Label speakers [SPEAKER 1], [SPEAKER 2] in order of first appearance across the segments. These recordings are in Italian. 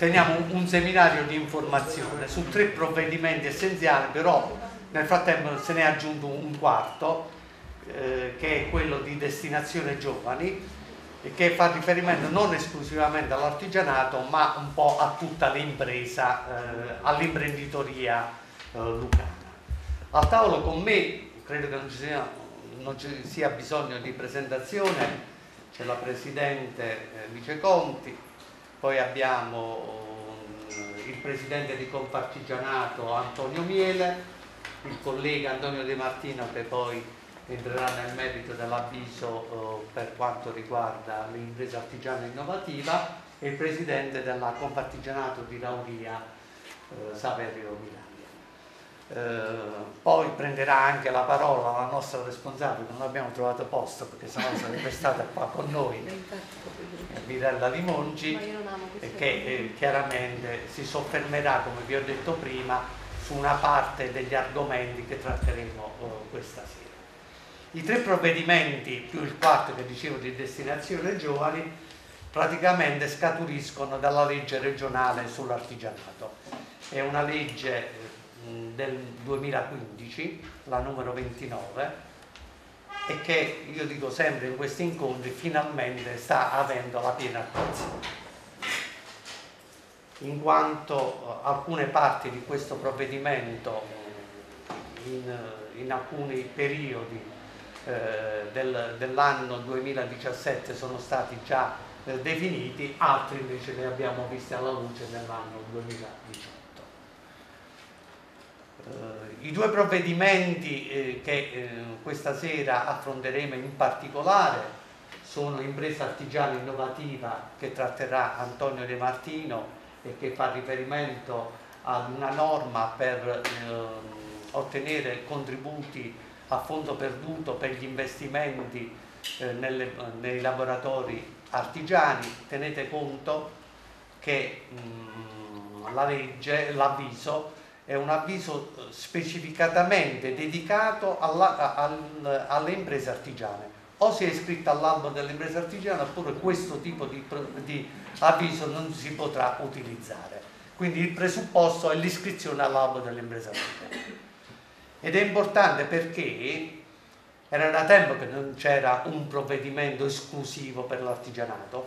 [SPEAKER 1] teniamo un seminario di informazione su 3 provvedimenti essenziali, però nel frattempo se ne è aggiunto un quarto, che è quello di destinazione giovani, che fa riferimento non esclusivamente all'artigianato, ma un po' a tutta l'impresa, all'imprenditoria lucana. Al tavolo con me, credo che non ci sia bisogno di presentazione, c'è la Presidente Viceconti, poi abbiamo il Presidente di Confartigianato Antonio Miele, il collega Antonio De Martino che poi entrerà nel merito dell'avviso per quanto riguarda l'impresa artigiana innovativa, e il Presidente della Confartigianato di Lauria Saverio Miraglia. Poi prenderà anche la parola la nostra responsabile, non abbiamo trovato posto perché sennò sarebbe stata qua con noi, Mirella Limongi, che chiaramente si soffermerà, come vi ho detto prima, su una parte degli argomenti che tratteremo questa sera. I 3 provvedimenti più il quarto che dicevo di destinazione giovani praticamente scaturiscono dalla legge regionale sull'artigianato. È una legge del 2015, la numero 29, e che io dico sempre in questi incontri finalmente sta avendo la piena attuazione, in quanto alcune parti di questo provvedimento in alcuni periodi dell'anno 2017 sono stati già definiti, altri invece li abbiamo visti alla luce nell'anno 2018. I 2 provvedimenti che questa sera affronteremo in particolare sono l'impresa artigiana innovativa, che tratterà Antonio De Martino e che fa riferimento ad una norma per ottenere contributi a fondo perduto per gli investimenti nei laboratori artigiani. Tenete conto che l'avviso è un avviso specificatamente dedicato alle imprese artigiane. O si è iscritto all'albo delle imprese artigiane oppure questo tipo di avviso non si potrà utilizzare. Quindi il presupposto è l'iscrizione all'albo delle imprese artigiane. Ed è importante perché era da tempo che non c'era un provvedimento esclusivo per l'artigianato,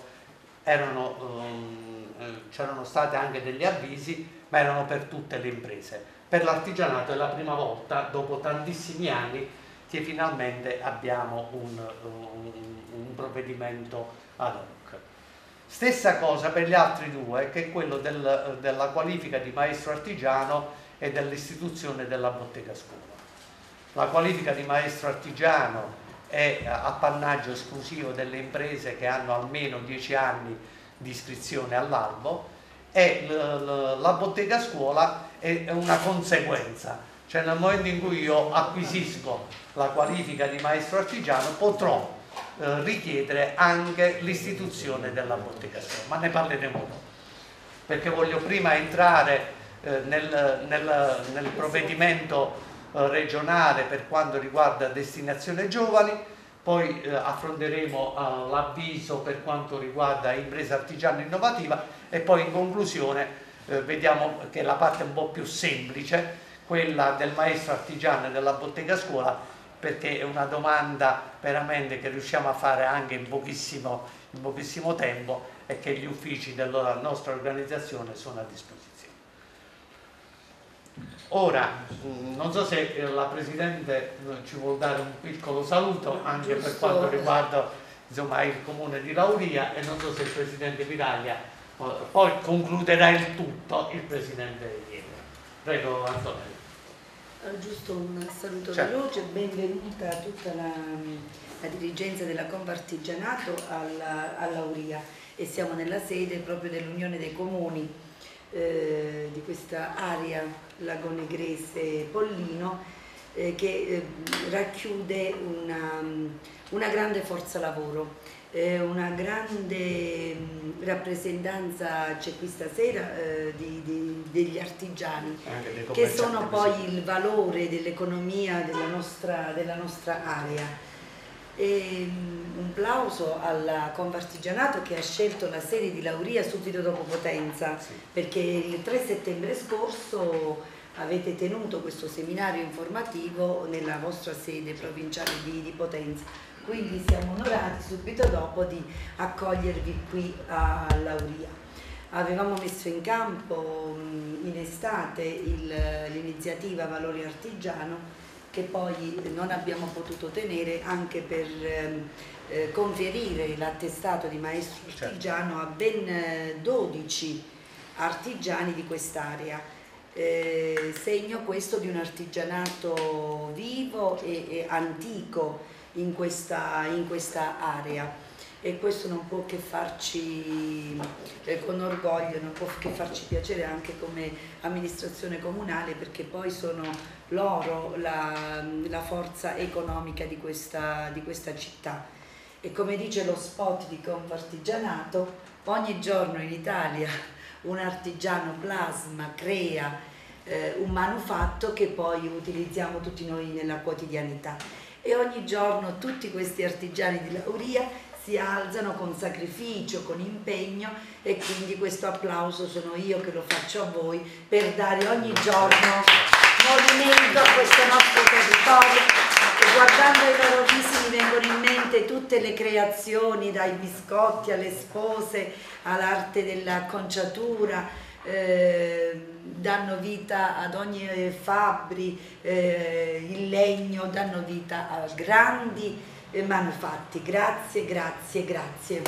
[SPEAKER 1] c'erano stati anche degli avvisi, ma erano per tutte le imprese. Per l'artigianato è la prima volta, dopo tantissimi anni, che finalmente abbiamo un provvedimento ad hoc. Stessa cosa per gli altri 2, che è quello della qualifica di maestro artigiano e dell'istituzione della bottega scuola. La qualifica di maestro artigiano è appannaggio esclusivo delle imprese che hanno almeno 10 anni di iscrizione all'albo, e la bottega scuola è una conseguenza, cioè nel momento in cui io acquisisco la qualifica di maestro artigiano potrò richiedere anche l'istituzione della bottega scuola, ma ne parleremo dopo, perché voglio prima entrare nel provvedimento regionale per quanto riguarda destinazione giovani, poi affronteremo l'avviso per quanto riguarda impresa artigiana innovativa e poi in conclusione vediamo che la parte un po' più semplice, quella del maestro artigiano e della bottega scuola, perché è una domanda veramente che riusciamo a fare anche in pochissimo tempo e che gli uffici della nostra organizzazione sono a disposizione. Ora, non so se la Presidente ci vuol dare un piccolo saluto anche per quanto riguarda insomma, il Comune di Lauria, e non so se il Presidente Miraglia poi concluderà il tutto, il Presidente Ieri. Prego Antonello.
[SPEAKER 2] Giusto un saluto
[SPEAKER 1] Certo.
[SPEAKER 2] veloce, benvenuta a tutta la dirigenza della Confartigianato a Lauria, e siamo nella sede proprio dell'Unione dei Comuni di questa area Lagonegrese Pollino, che racchiude una grande forza lavoro, una grande rappresentanza c'è qui stasera degli artigiani, che sono poi il valore dell'economia della nostra area. E un plauso al Confartigianato che ha scelto la sede di Lauria subito dopo Potenza, perché il 3 settembre scorso avete tenuto questo seminario informativo nella vostra sede provinciale di Potenza, quindi siamo onorati subito dopo di accogliervi qui a Lauria. Avevamo messo in campo in estate l'iniziativa Valori Artigiano, che poi non abbiamo potuto tenere anche per conferire l'attestato di maestro artigiano a ben 12 artigiani di quest'area, segno questo di un artigianato vivo e antico in questa area. E questo non può che farci con orgoglio, non può che farci piacere anche come amministrazione comunale, perché poi sono loro la forza economica di questa città. E come dice lo spot di Confartigianato, ogni giorno in Italia un artigiano plasma, crea un manufatto che poi utilizziamo tutti noi nella quotidianità, e ogni giorno tutti questi artigiani di Lauria si alzano con sacrificio, con impegno, e quindi questo applauso sono io che lo faccio a voi per dare ogni giorno movimento a questo nostro territorio. E guardando i loro visi mi vengono in mente tutte le creazioni, dai biscotti alle spose all'arte dell'acconciatura, danno vita ad ogni fabbri, il legno, danno vita a grandi manufatti. Grazie, grazie, grazie.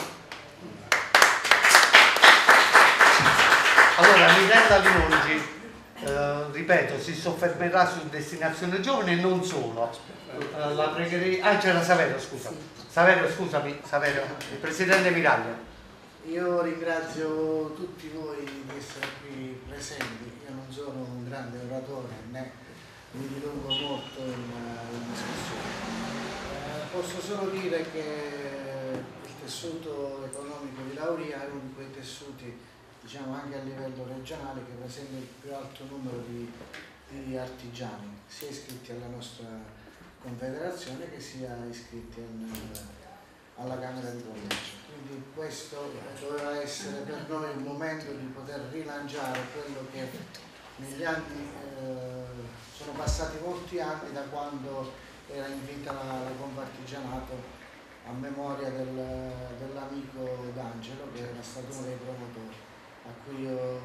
[SPEAKER 1] Allora, Mirella Linongi, ripeto, si soffermerà su Destinazione Giovani e non solo. La pregherei... Ah, c'era Saverio, scusa. Saverio, scusami, Saverio, il Presidente Miraglia.
[SPEAKER 3] Io ringrazio tutti voi di essere qui presenti. Io non sono un grande oratore né mi dilungo molto in discussione. Posso solo dire che il tessuto economico di Lauria è uno di quei tessuti, diciamo anche a livello regionale, che presenta il più alto numero di artigiani, sia iscritti alla nostra confederazione che sia iscritti alla Camera di Commercio. Quindi questo doveva essere per noi un momento di poter rilanciare quello che negli anni, sono passati molti anni da quando era in vita la Confartigianato, a memoria dell'amico D'Angelo, che era stato uno dei promotori, a cui io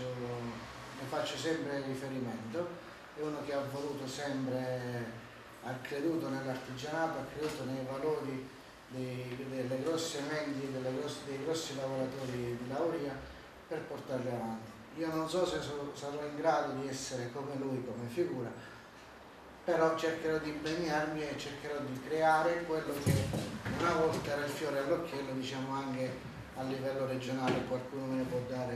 [SPEAKER 3] ne faccio sempre riferimento. È uno che ha voluto sempre, ha creduto nell'artigianato, ha creduto nei valori delle grosse menti, dei grossi lavoratori di Lauria, per portarli avanti. Io non so se sarò in grado di essere come lui, come figura, però cercherò di impegnarmi e cercherò di creare quello che una volta era il fiore all'occhiello, diciamo anche a livello regionale, qualcuno me ne può dare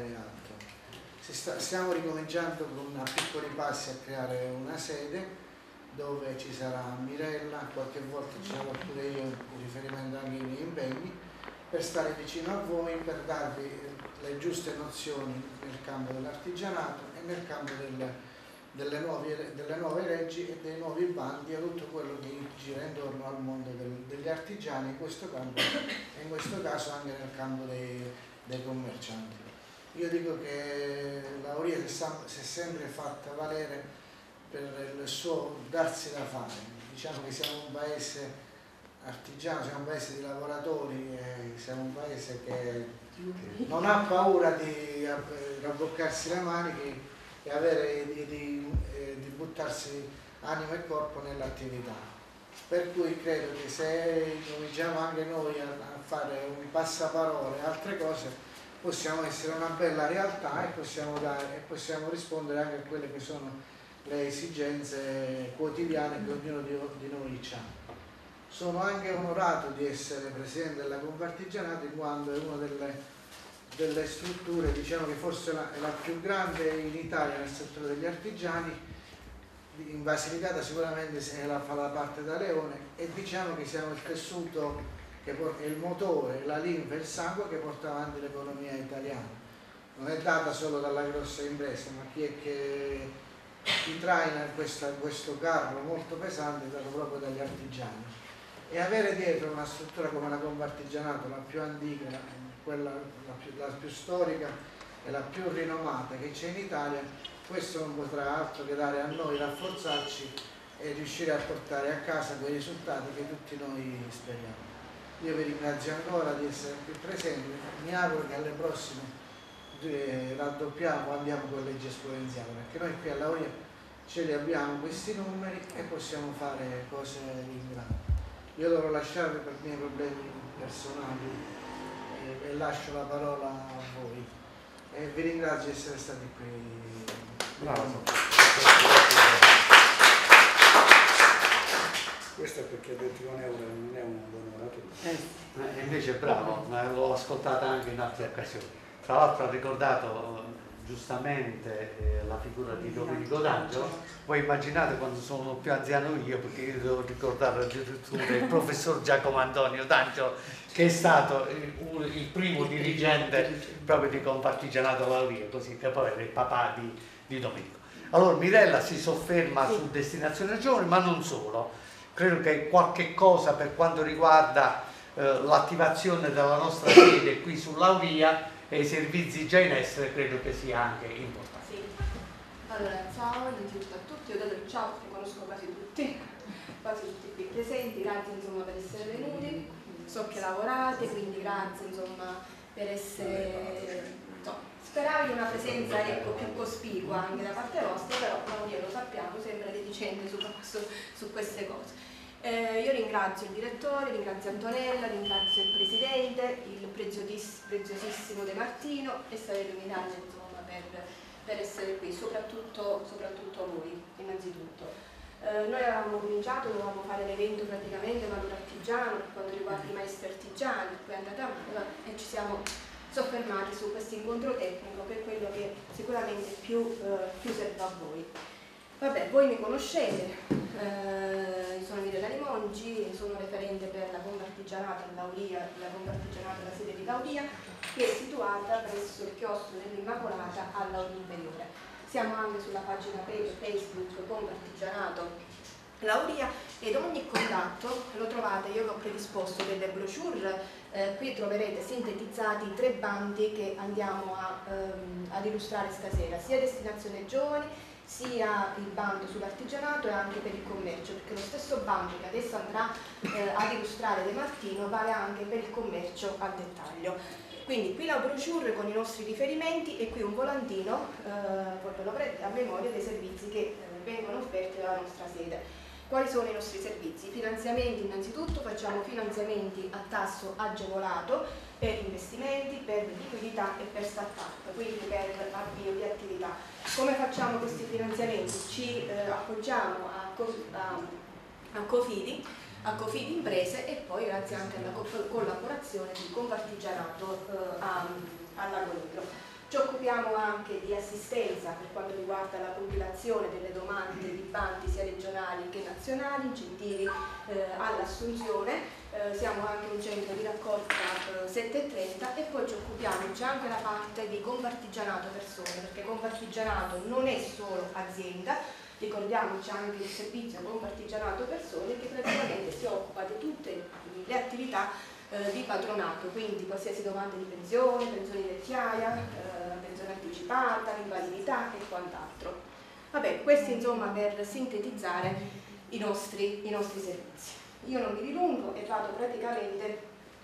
[SPEAKER 3] altro. Stiamo ricominciando con piccoli passi a creare una sede dove ci sarà Mirella, qualche volta ci sarò pure io, in riferimento anche ai miei impegni, per stare vicino a voi, per darvi le giuste nozioni nel campo dell'artigianato e nel campo delle nuove leggi e dei nuovi bandi e tutto quello che gira intorno al mondo degli artigiani in questo campo e in questo caso anche nel campo dei commercianti. Io dico che Lauria si è sempre fatta valere per il suo darsi da fare. Diciamo che siamo un paese artigiano, siamo un paese di lavoratori, siamo un paese che non ha paura di rabboccarsi le maniche e avere di buttarsi anima e corpo nell'attività. Per cui credo che se cominciamo anche noi a fare un passaparole e altre cose, possiamo essere una bella realtà e possiamo rispondere anche a quelle che sono le esigenze quotidiane che ognuno di noi ha. Sono anche onorato di essere presidente della Confartigianato, in quanto è una delle strutture, diciamo che forse è la più grande in Italia nel settore degli artigiani. In Basilicata sicuramente se la fa la parte da leone, e diciamo che siamo il tessuto che è il motore, la linfa, il sangue che porta avanti l'economia italiana. Non è data solo dalla grossa impresa, ma chi traina questo carro molto pesante è dato proprio dagli artigiani. e avere dietro una struttura come la Confartigianato, la più antica, la più storica e la più rinomata che c'è in Italia, questo non potrà altro che dare a noi, rafforzarci e riuscire a portare a casa quei risultati che tutti noi speriamo. Io vi ringrazio ancora di essere qui presenti, mi auguro che alle prossime raddoppiamo, andiamo con legge esponenziale, perché noi qui a Lauria ce li abbiamo questi numeri e possiamo fare cose in grande. Io dovrò lasciare per i miei problemi personali e lascio la parola a voi e vi ringrazio di essere stati qui.
[SPEAKER 1] Bravo.
[SPEAKER 4] Questo è perché 21 euro non è un buon oratore.
[SPEAKER 1] Invece bravo, l'ho ascoltata anche in altre occasioni. Tra l'altro ha ricordato giustamente la figura di Domenico D'Angelo. Voi immaginate quando sono più anziano io, perché io devo ricordare addirittura il professor Giacomo Antonio D'Angelo, che è stato il primo dirigente proprio di Confartigianato Lauria, così che poi era il papà di Domenico. Allora Mirella si sofferma su Destinazione Giovani, ma non solo. Credo che qualche cosa per quanto riguarda l'attivazione della nostra sede qui su Lauria e i servizi già in essere credo che sia anche importante.
[SPEAKER 5] Sì. Allora, ciao innanzitutto a tutti, ho dato il ciao, li conosco quasi tutti qui presenti, grazie insomma per essere venuti, so che lavorate, quindi grazie insomma per essere, speravo di una presenza ecco, più cospicua anche da parte vostra, però Lauria lo sappiamo, sembra reticente su queste cose. Io ringrazio il direttore, ringrazio Antonella, ringrazio il presidente, il preziosissimo De Martino e Saverio Miraglia insomma, per essere qui, soprattutto voi innanzitutto. Noi avevamo cominciato, dovevamo fare l'evento praticamente valore artigiano per quanto riguarda i maestri artigiani, poi è andata e ci siamo soffermati su questo incontro tecnico che è quello che sicuramente più serve a voi. Vabbè, voi mi conoscete, sono Mirella Limongi, sono referente per la Confartigianato a Lauria, la Confartigianato alla sede di Lauria, che è situata presso il chiostro dell'Immacolata a Lauria Inferiore. Siamo anche sulla pagina Facebook Confartigianato Lauria ed ogni contatto lo trovate, io vi ho predisposto delle brochure, qui troverete sintetizzati i 3 bandi che andiamo ad illustrare stasera, sia Destinazione Giovani, sia il bando sull'artigianato e anche per il commercio, perché lo stesso bando che adesso andrà ad illustrare De Martino vale anche per il commercio al dettaglio. Quindi qui la brochure con i nostri riferimenti e qui un volantino, lo prendete a memoria dei servizi che vengono offerti dalla nostra sede. Quali sono i nostri servizi? Finanziamenti innanzitutto, facciamo finanziamenti a tasso agevolato per investimenti, per liquidità e per start-up, quindi per avvio di attività. Come facciamo questi finanziamenti? Ci appoggiamo a Cofidi Imprese e poi grazie anche alla collaborazione di Confartigianato all'Ago Ligure. Ci occupiamo anche di assistenza per quanto riguarda la compilazione delle domande di bandi sia regionali che nazionali, incentivi all'assunzione, siamo anche un centro di raccolta 730 e poi ci occupiamo, c'è anche la parte di Confartigianato persone, perché Confartigianato non è solo azienda, ricordiamoci anche il servizio Confartigianato persone che praticamente si occupa di tutte le attività di patronato, quindi qualsiasi domanda di pensione, pensione di vecchiaia, pensione anticipata, invalidità e quant'altro. Vabbè, questi insomma per sintetizzare i nostri servizi. Io non mi dilungo e vado praticamente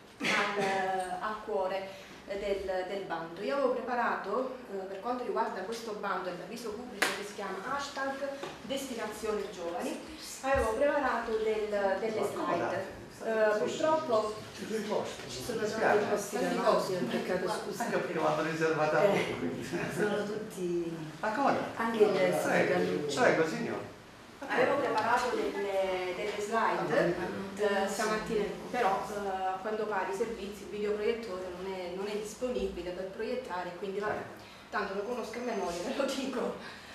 [SPEAKER 5] al cuore del bando. Io avevo preparato, per quanto riguarda questo bando, l'avviso pubblico che si chiama hashtag Destinazione Giovani, avevo preparato delle slide. Purtroppo ci sono tanti posti da posti,
[SPEAKER 2] un peccato, scusa.
[SPEAKER 1] Anche perché l'hanno riservata a voi.
[SPEAKER 2] Sono tutti...
[SPEAKER 1] Ma come?
[SPEAKER 2] Anche il
[SPEAKER 1] Prego, signor.
[SPEAKER 5] Avevo preparato delle slide stamattina, però a quanto pare i servizi, il videoproiettore non è disponibile per proiettare, quindi vabbè, tanto lo conosco a memoria, ve lo dico,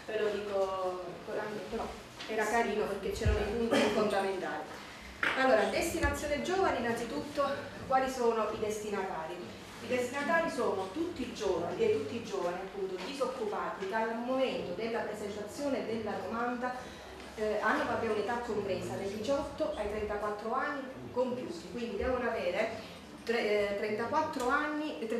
[SPEAKER 5] però era carino perché c'erano i punti fondamentali. Allora, Destinazione Giovani, innanzitutto, quali sono i destinatari? I destinatari sono tutti i giovani appunto disoccupati che al momento della presentazione della domanda hanno proprio un'età compresa dai 18 ai 34 anni compiuti, quindi devono avere 34 anni e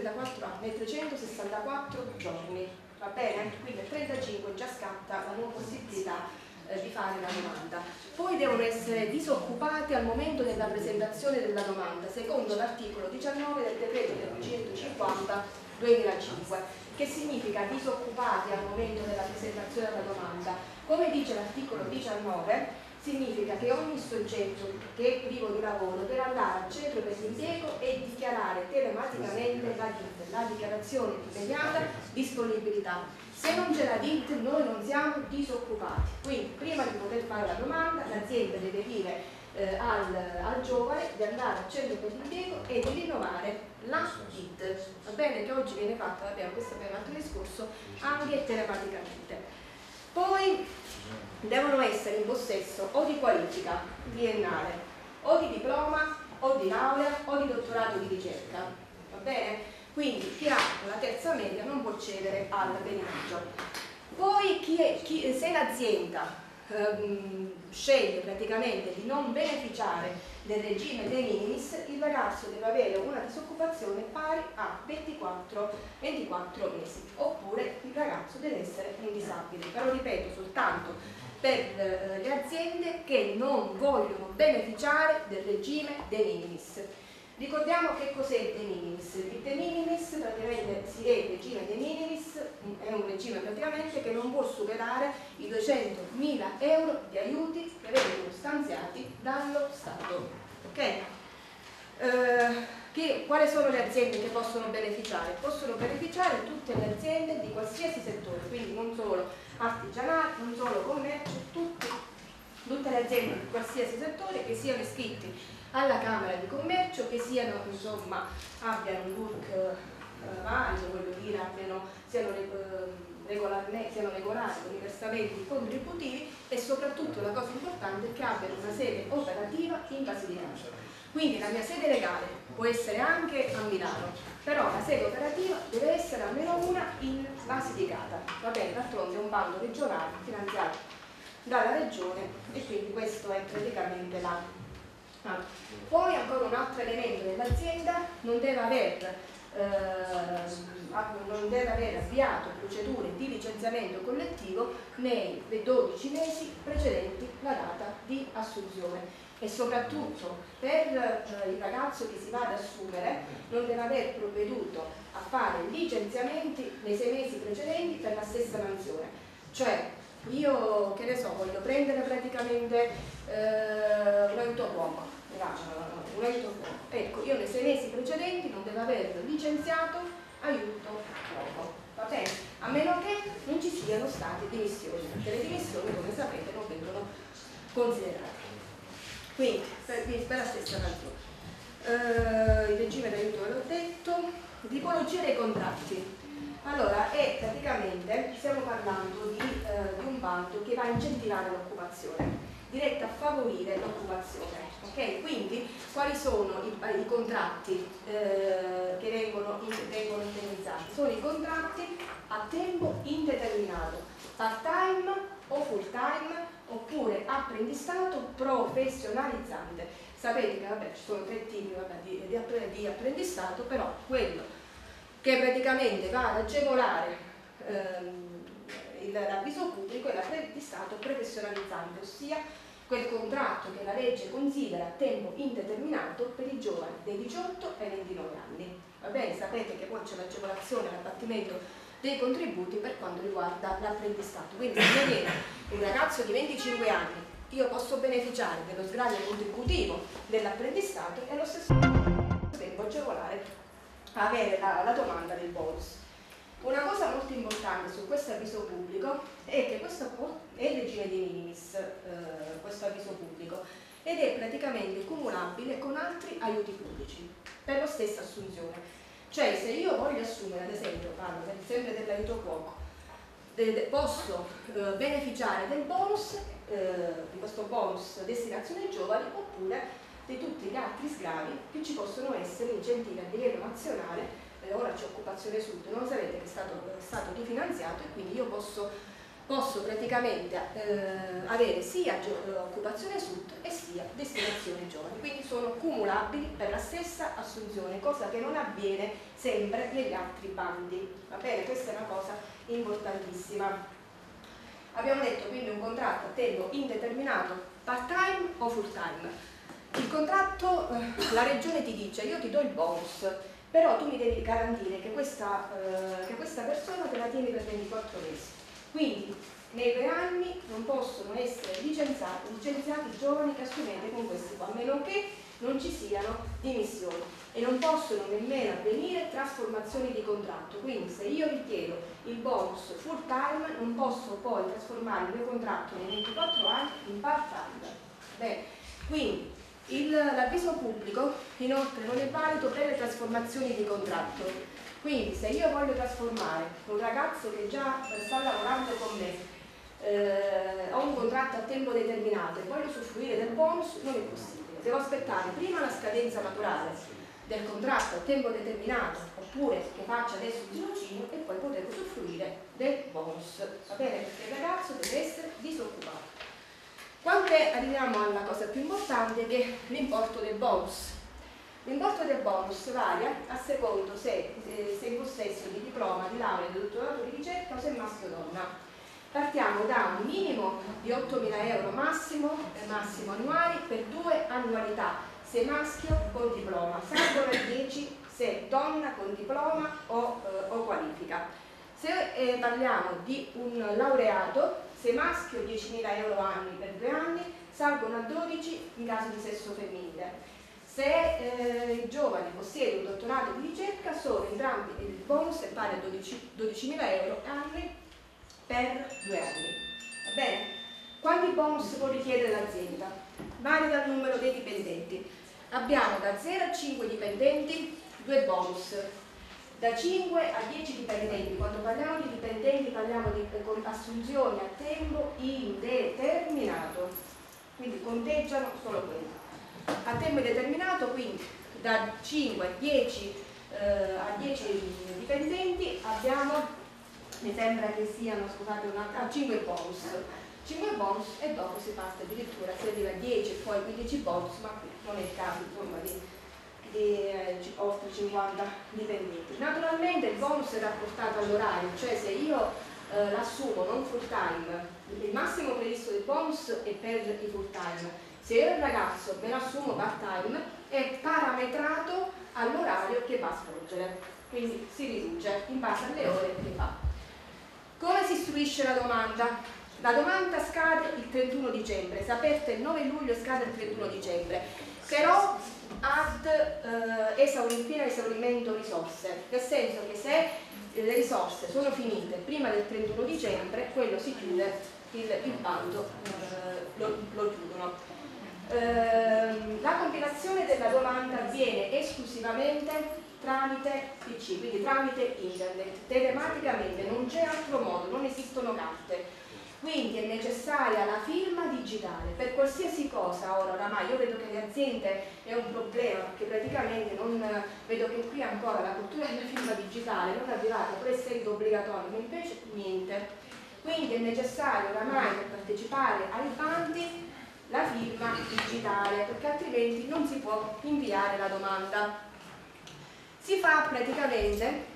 [SPEAKER 5] 364 giorni, va bene? Quindi al 35 già scatta la nuova possibilità di fare la domanda. Poi devono essere disoccupati al momento della presentazione della domanda, secondo l'articolo 19 del decreto del 150/2005, che significa disoccupati al momento della presentazione della domanda. Come dice l'articolo 19, significa che ogni soggetto che è privo di lavoro deve andare al centro per l'impiego e dichiarare telematicamente la DIT, la dichiarazione di immediata disponibilità. Se non c'è la DIT noi non siamo disoccupati, quindi prima di poter fare la domanda l'azienda deve dire al giovane di andare al centro per l'impiego e di rinnovare la DIT, va bene? Che oggi viene fatta, questo è un altro discorso, anche telematicamente. Poi devono essere in possesso o di qualifica triennale, o di diploma, o di laurea, o di dottorato di ricerca, va bene? Quindi chi ha la terza media non può accedere al beneficio. Poi se l'azienda sceglie praticamente di non beneficiare del regime dei minimis, il ragazzo deve avere una disoccupazione pari a 24 mesi, oppure il ragazzo deve essere un disabile, però ripeto soltanto per le aziende che non vogliono beneficiare del regime dei minimis. Ricordiamo che cos'è il de minimis. Il de minimis praticamente il regime dei minimis è un regime praticamente che non può superare i 200.000 euro di aiuti che vengono stanziati dallo Stato. Ok? Quali sono le aziende che possono beneficiare? Possono beneficiare tutte le aziende di qualsiasi settore, quindi non solo artigianato, non solo commercio, tutte le aziende di qualsiasi settore che siano iscritti alla Camera di Commercio, che siano, insomma, abbiano un look valido, voglio dire, siano regolari con i versamenti contributivi e soprattutto la cosa importante è che abbiano una sede operativa in Basilicata. Quindi la mia sede legale può essere anche a Milano, però la sede operativa deve essere almeno una in Basilicata, va bene? D'altronde è un bando regionale finanziato dalla regione e quindi questo è praticamente la... Poi ancora un altro elemento dell'azienda non deve aver avviato procedure di licenziamento collettivo nei 12 mesi precedenti la data di assunzione. E soprattutto per il ragazzo che si va ad assumere non deve aver provveduto a fare licenziamenti nei 6 mesi precedenti per la stessa mansione. Cioè io, che ne so, voglio prendere praticamente un aiuto-uomo, ecco, io nei 6 mesi precedenti non devo aver licenziato aiuto-uomo, va bene? A meno che non ci siano state dimissioni, perché le dimissioni, come sapete, non vengono considerate. Quindi, per la stessa ragione. Il regime d'aiuto ve l'ho detto, tipologia dei contratti. Allora, praticamente stiamo parlando di un bando che va a incentivare l'occupazione, diretto a favorire l'occupazione. Okay? Quindi, quali sono i contratti che vengono indemnizzati? Sono i contratti a tempo indeterminato, part-time o full-time, oppure apprendistato professionalizzante. Sapete che ci sono 3 tipi di apprendistato, però quello che praticamente va ad agevolare l'avviso pubblico è l'apprendistato professionalizzante, ossia quel contratto che la legge considera a tempo indeterminato per i giovani dai 18 ai 29 anni. Va bene? Sapete che poi c'è l'agevolazione, l'abbattimento dei contributi per quanto riguarda l'apprendistato. Quindi se mi viene un ragazzo di 25 anni, io posso beneficiare dello sgravio contributivo dell'apprendistato e allo stesso tempo agevolare avere la domanda del bonus. Una cosa molto importante su questo avviso pubblico è che questo è il regime dei minimis, questo avviso pubblico, ed è praticamente cumulabile con altri aiuti pubblici per la stessa assunzione. Cioè, se io voglio assumere, ad esempio, parlo sempre dell'aiuto cuoco, posso beneficiare del bonus, di questo bonus destinazione ai giovani, oppure di tutti gli altri sgravi che ci possono essere incentivi a livello nazionale. Ora c'è Occupazione Sud, non sapete che è stato rifinanziato e quindi io posso praticamente avere sia Occupazione Sud e sia Destinazione Giovani, quindi sono cumulabili per la stessa assunzione, cosa che non avviene sempre negli altri bandi. Va bene? Questa è una cosa importantissima. Abbiamo detto quindi un contratto a tempo indeterminato, part-time o full-time. Il contratto, la regione ti dice: io ti do il bonus, però tu mi devi garantire che questa persona te la tieni per 24 mesi. Quindi nei 2 anni non possono essere licenziati giovani che assumete con questi qua, a meno che non ci siano dimissioni, e non possono nemmeno avvenire trasformazioni di contratto. Quindi se io richiedo il bonus full time non posso poi trasformare il mio contratto nei 24 anni in part time. Bene, quindi l'avviso pubblico inoltre non è valido per le trasformazioni di contratto. Quindi se io voglio trasformare un ragazzo che già sta lavorando con me, ho un contratto a tempo determinato e voglio usufruire del bonus, non è possibile. Devo aspettare prima la scadenza naturale del contratto a tempo determinato, oppure che faccia adesso il tirocinio, e poi poter usufruire del bonus. Va bene? Perché il ragazzo deve essere disoccupato. Quando arriviamo alla cosa più importante, che è l'importo del bonus. L'importo del bonus varia a secondo se sei in possesso di diploma, di laurea, di dottorato di ricerca o se è maschio o donna. Partiamo da un minimo di 8.000 euro massimo annuali per 2 annualità, se maschio con diploma, salgono a 10 se donna con diploma o qualifica. Se parliamo di un laureato, se maschio 10.000 euro annui per 2 anni, salgono a 12 in caso di sesso femminile. Se i giovani possiedono un dottorato di ricerca, sono entrambi, il bonus è pari a 12.000 euro annui per 2 anni. Va bene? Quanti bonus può richiedere l'azienda? Varia dal numero dei dipendenti. Abbiamo da 0 a 5 dipendenti 2 bonus. Da 5 a 10 dipendenti, quando parliamo di dipendenti parliamo di assunzioni a tempo indeterminato, quindi conteggiano solo quelli. A tempo indeterminato, quindi da 5 a 10 dipendenti abbiamo, mi sembra che siano, scusate, 5 bonus. 5 bonus e dopo si parte addirittura, si arriva a 10 e poi 15 bonus, ma qui non è il caso insomma di oltre 50 dipendenti. Naturalmente il bonus è rapportato all'orario, cioè se io l'assumo non full time, il massimo previsto del bonus è per i full time. Se io il ragazzo me lo assumo part time è parametrato all'orario che va a svolgere, quindi si riduce in base alle ore che fa. Come si istruisce la domanda? La domanda scade il 31 dicembre, se aperta il 9 luglio scade il 31 dicembre, però ad pieno esaurimento risorse, nel senso che se le risorse sono finite prima del 31 dicembre, quello si chiude, il bando lo chiudono. La compilazione della domanda avviene esclusivamente tramite PC, quindi tramite internet, telematicamente, non c'è altro modo, non esistono carte. Quindi è necessaria la firma digitale per qualsiasi cosa. Ora oramai io vedo che le aziende è un problema, perché praticamente vedo che qui ancora la cultura della firma digitale non è arrivata, per essere obbligatoria, ma invece niente. Quindi è necessario oramai per partecipare ai bandi la firma digitale, perché altrimenti non si può inviare la domanda. Si fa praticamente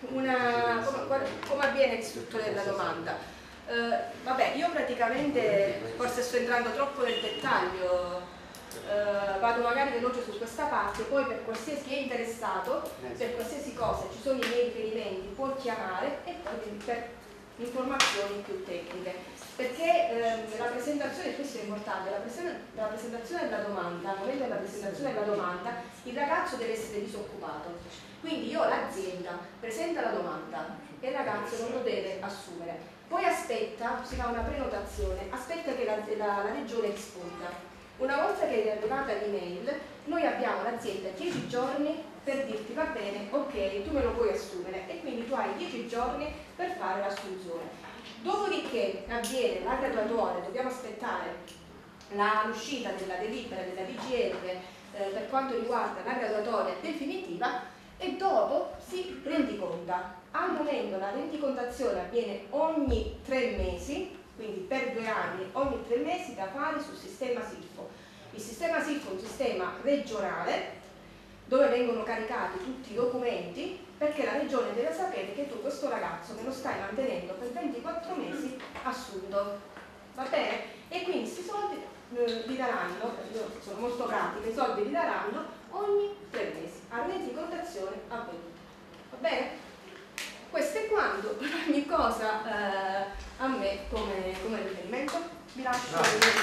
[SPEAKER 5] come avviene l'istruttore della domanda. Vabbè, io praticamente, forse sto entrando troppo nel dettaglio, vado magari veloce su questa parte, poi per qualsiasi chi è interessato, per qualsiasi cosa ci sono i miei riferimenti, può chiamare e poi per informazioni più tecniche, perché la presentazione, questo è importante, la presentazione della domanda, al momento della presentazione della domanda il ragazzo deve essere disoccupato, quindi io l'azienda presenta la domanda e il ragazzo non lo deve assumere. Poi aspetta, si fa una prenotazione, aspetta che la regione risponda. Una volta che è arrivata l'email, noi abbiamo l'azienda 10 giorni per dirti va bene, ok, tu me lo puoi assumere, e quindi tu hai 10 giorni per fare l'assunzione. Dopodiché avviene la graduatoria, dobbiamo aspettare l'uscita della delibera della DGR per quanto riguarda la graduatoria definitiva, e dopo si rendiconta. Al momento la rendicontazione avviene ogni 3 mesi, quindi per 2 anni, ogni 3 mesi da fare sul sistema SILFO. Il sistema SILFO è un sistema regionale dove vengono caricati tutti i documenti, perché la regione deve sapere che tu questo ragazzo me lo stai mantenendo per 24 mesi assunto, va bene? E quindi questi soldi li daranno, io sono molto pratica, i soldi li daranno ogni 3 mesi, a rendicontazione avvenuta, va bene? Questo è quanto, per ogni cosa a me come riferimento. Vi lascio.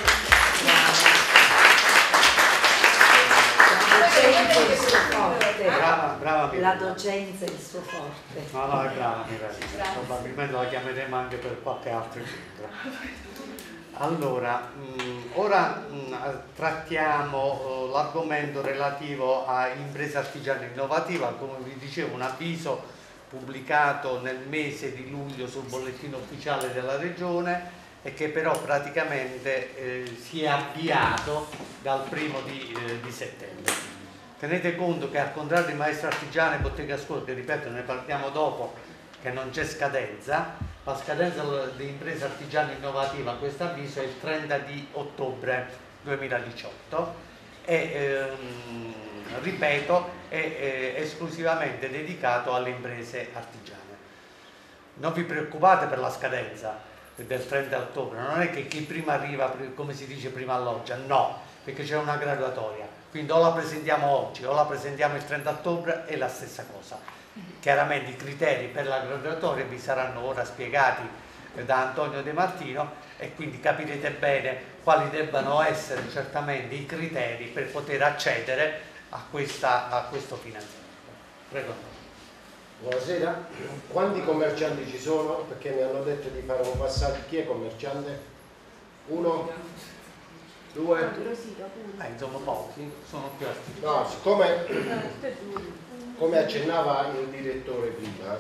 [SPEAKER 1] Brava,
[SPEAKER 2] la docenza è il suo forte.
[SPEAKER 1] No, è brava Mirella, probabilmente la chiameremo anche per qualche altro centro. Allora, ora trattiamo l'argomento relativo a impresa artigiana innovativa. Come vi dicevo, un avviso pubblicato nel mese di luglio sul bollettino ufficiale della regione e che però praticamente si è avviato dal 1° di settembre. Tenete conto che al contrario di maestro artigiano e bottega scuola, che ripeto ne parliamo dopo, che non c'è scadenza, la scadenza di impresa artigiana innovativa, questo avviso è il 30 di ottobre 2018 e ripeto è esclusivamente dedicato alle imprese artigiane. Non vi preoccupate per la scadenza del 30 ottobre, non è che chi prima arriva, come si dice, prima alloggia, no, perché c'è una graduatoria, quindi o la presentiamo oggi o la presentiamo il 30 ottobre è la stessa cosa. Chiaramente i criteri per la graduatoria vi saranno ora spiegati da Antonio De Martino e quindi capirete bene quali debbano essere certamente i criteri per poter accedere a questo finanziamento. Prego.
[SPEAKER 6] Buonasera, quanti commercianti ci sono? Perché mi hanno detto di fare un passaggio. Chi è commerciante? 1, 2?
[SPEAKER 1] Insomma pochi, sono più attivi.
[SPEAKER 6] No, siccome come accennava il direttore prima,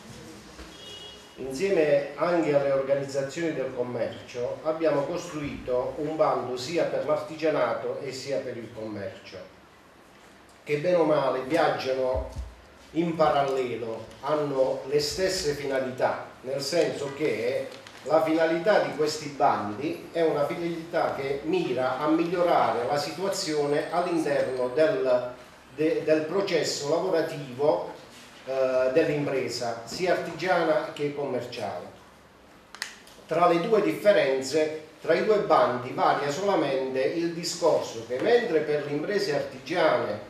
[SPEAKER 6] insieme anche alle organizzazioni del commercio abbiamo costruito un bando sia per l'artigianato e sia per il commercio, che bene o male viaggiano in parallelo, hanno le stesse finalità, nel senso che la finalità di questi bandi è una finalità che mira a migliorare la situazione all'interno del processo lavorativo dell'impresa, sia artigiana che commerciale. Tra le due differenze, tra i due bandi varia solamente il discorso che mentre per le imprese artigiane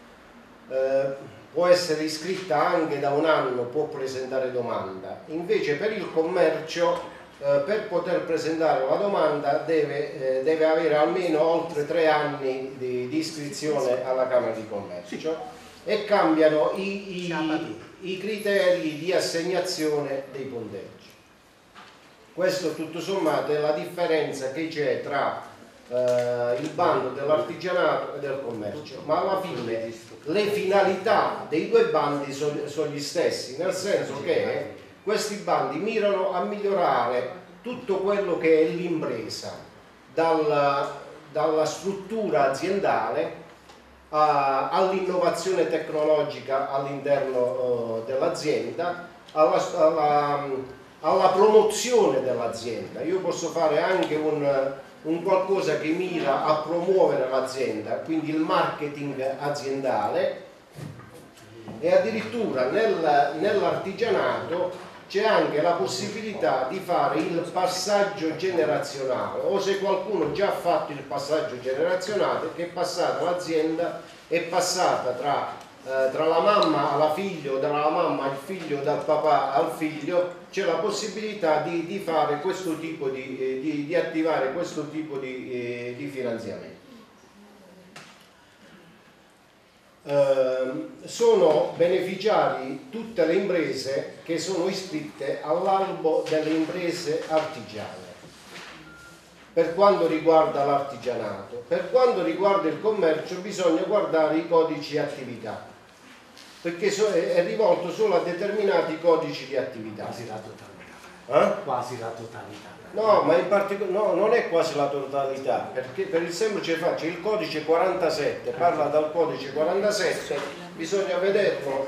[SPEAKER 6] può essere iscritta anche da 1 anno, può presentare domanda, invece per il commercio per poter presentare la domanda deve avere almeno oltre 3 anni di iscrizione alla Camera di Commercio e cambiano i criteri di assegnazione dei punteggi. Questo tutto sommato è la differenza che c'è tra il bando dell'artigianato e del commercio, ma alla fine le finalità dei due bandi sono gli stessi, nel senso che questi bandi mirano a migliorare tutto quello che è l'impresa, dalla struttura aziendale all'innovazione tecnologica all'interno dell'azienda, alla promozione dell'azienda. Io posso fare anche un qualcosa che mira a promuovere l'azienda, quindi il marketing aziendale, e addirittura nell'artigianato c'è anche la possibilità di fare il passaggio generazionale, o se qualcuno già ha fatto il passaggio generazionale, che è passata l'azienda, è passata tra la mamma alla figlio, dalla mamma al figlio, dal papà al figlio, c'è la possibilità di fare questo tipo di attivare questo tipo di finanziamento. Sono beneficiari tutte le imprese che sono iscritte all'albo delle imprese artigiane per quanto riguarda l'artigianato. Per quanto riguarda il commercio bisogna guardare i codici attività, perché è rivolto solo a determinati codici di attività.
[SPEAKER 1] Quasi la totalità. Quasi la totalità.
[SPEAKER 6] No, ma in particolare no, non è quasi la totalità, perché per il semplice fatto c'è il codice 47, parla dal codice 47, bisogna vederlo,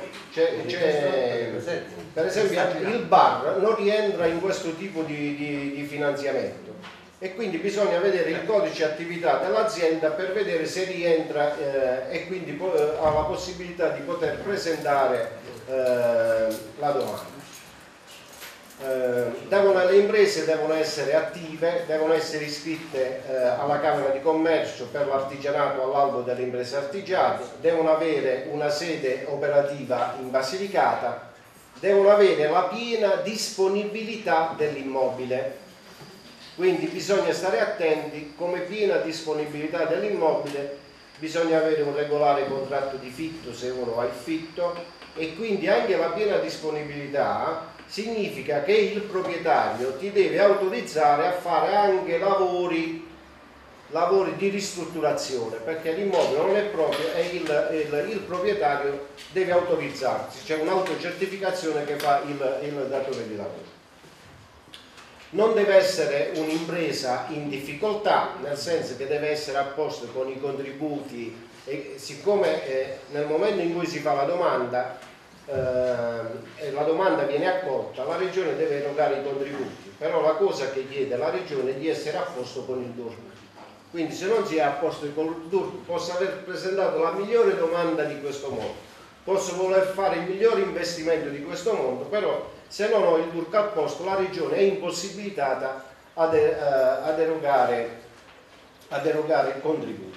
[SPEAKER 6] per esempio il bar non rientra in questo tipo di finanziamento, e quindi bisogna vedere il codice attività dell'azienda per vedere se rientra e quindi ha la possibilità di poter presentare la domanda. Le imprese devono essere attive, devono essere iscritte alla Camera di Commercio per l'artigianato, all'albo delle imprese artigiane, devono avere una sede operativa in Basilicata, devono avere la piena disponibilità dell'immobile. Quindi bisogna stare attenti, come piena disponibilità dell'immobile bisogna avere un regolare contratto di fitto se uno ha il fitto, e quindi anche la piena disponibilità significa che il proprietario ti deve autorizzare a fare anche lavori di ristrutturazione, perché l'immobile non è proprio e il proprietario deve autorizzarsi, c'è un'autocertificazione che fa il datore di lavoro. Non deve essere un'impresa in difficoltà, nel senso che deve essere a posto con i contributi, e siccome nel momento in cui si fa la domanda viene accolta, la Regione deve erogare i contributi, però la cosa che chiede la Regione è di essere a posto con il DURC. Quindi se non si è a posto con il DURC, posso aver presentato la migliore domanda di questo mondo, posso voler fare il migliore investimento di questo mondo, però se non ho il DURC a posto la Regione è impossibilitata ad erogare contributi.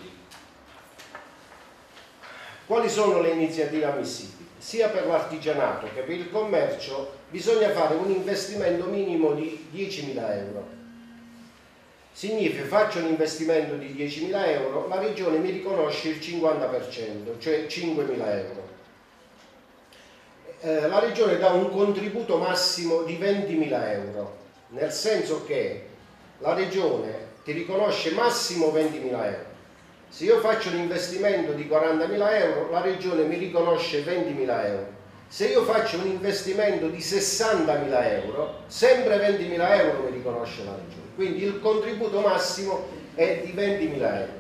[SPEAKER 6] Quali sono le iniziative ammissibili? Sia per l'artigianato che per il commercio bisogna fare un investimento minimo di 10.000 euro. Significa, faccio un investimento di 10.000 euro, la Regione mi riconosce il 50%, cioè 5.000 euro. La Regione dà un contributo massimo di 20.000 euro, nel senso che la Regione ti riconosce massimo 20.000 euro. Se io faccio un investimento di 40.000 euro, la Regione mi riconosce 20.000 euro. Se io faccio un investimento di 60.000 euro, sempre 20.000 euro mi riconosce la Regione. Quindi il contributo massimo è di 20.000 euro.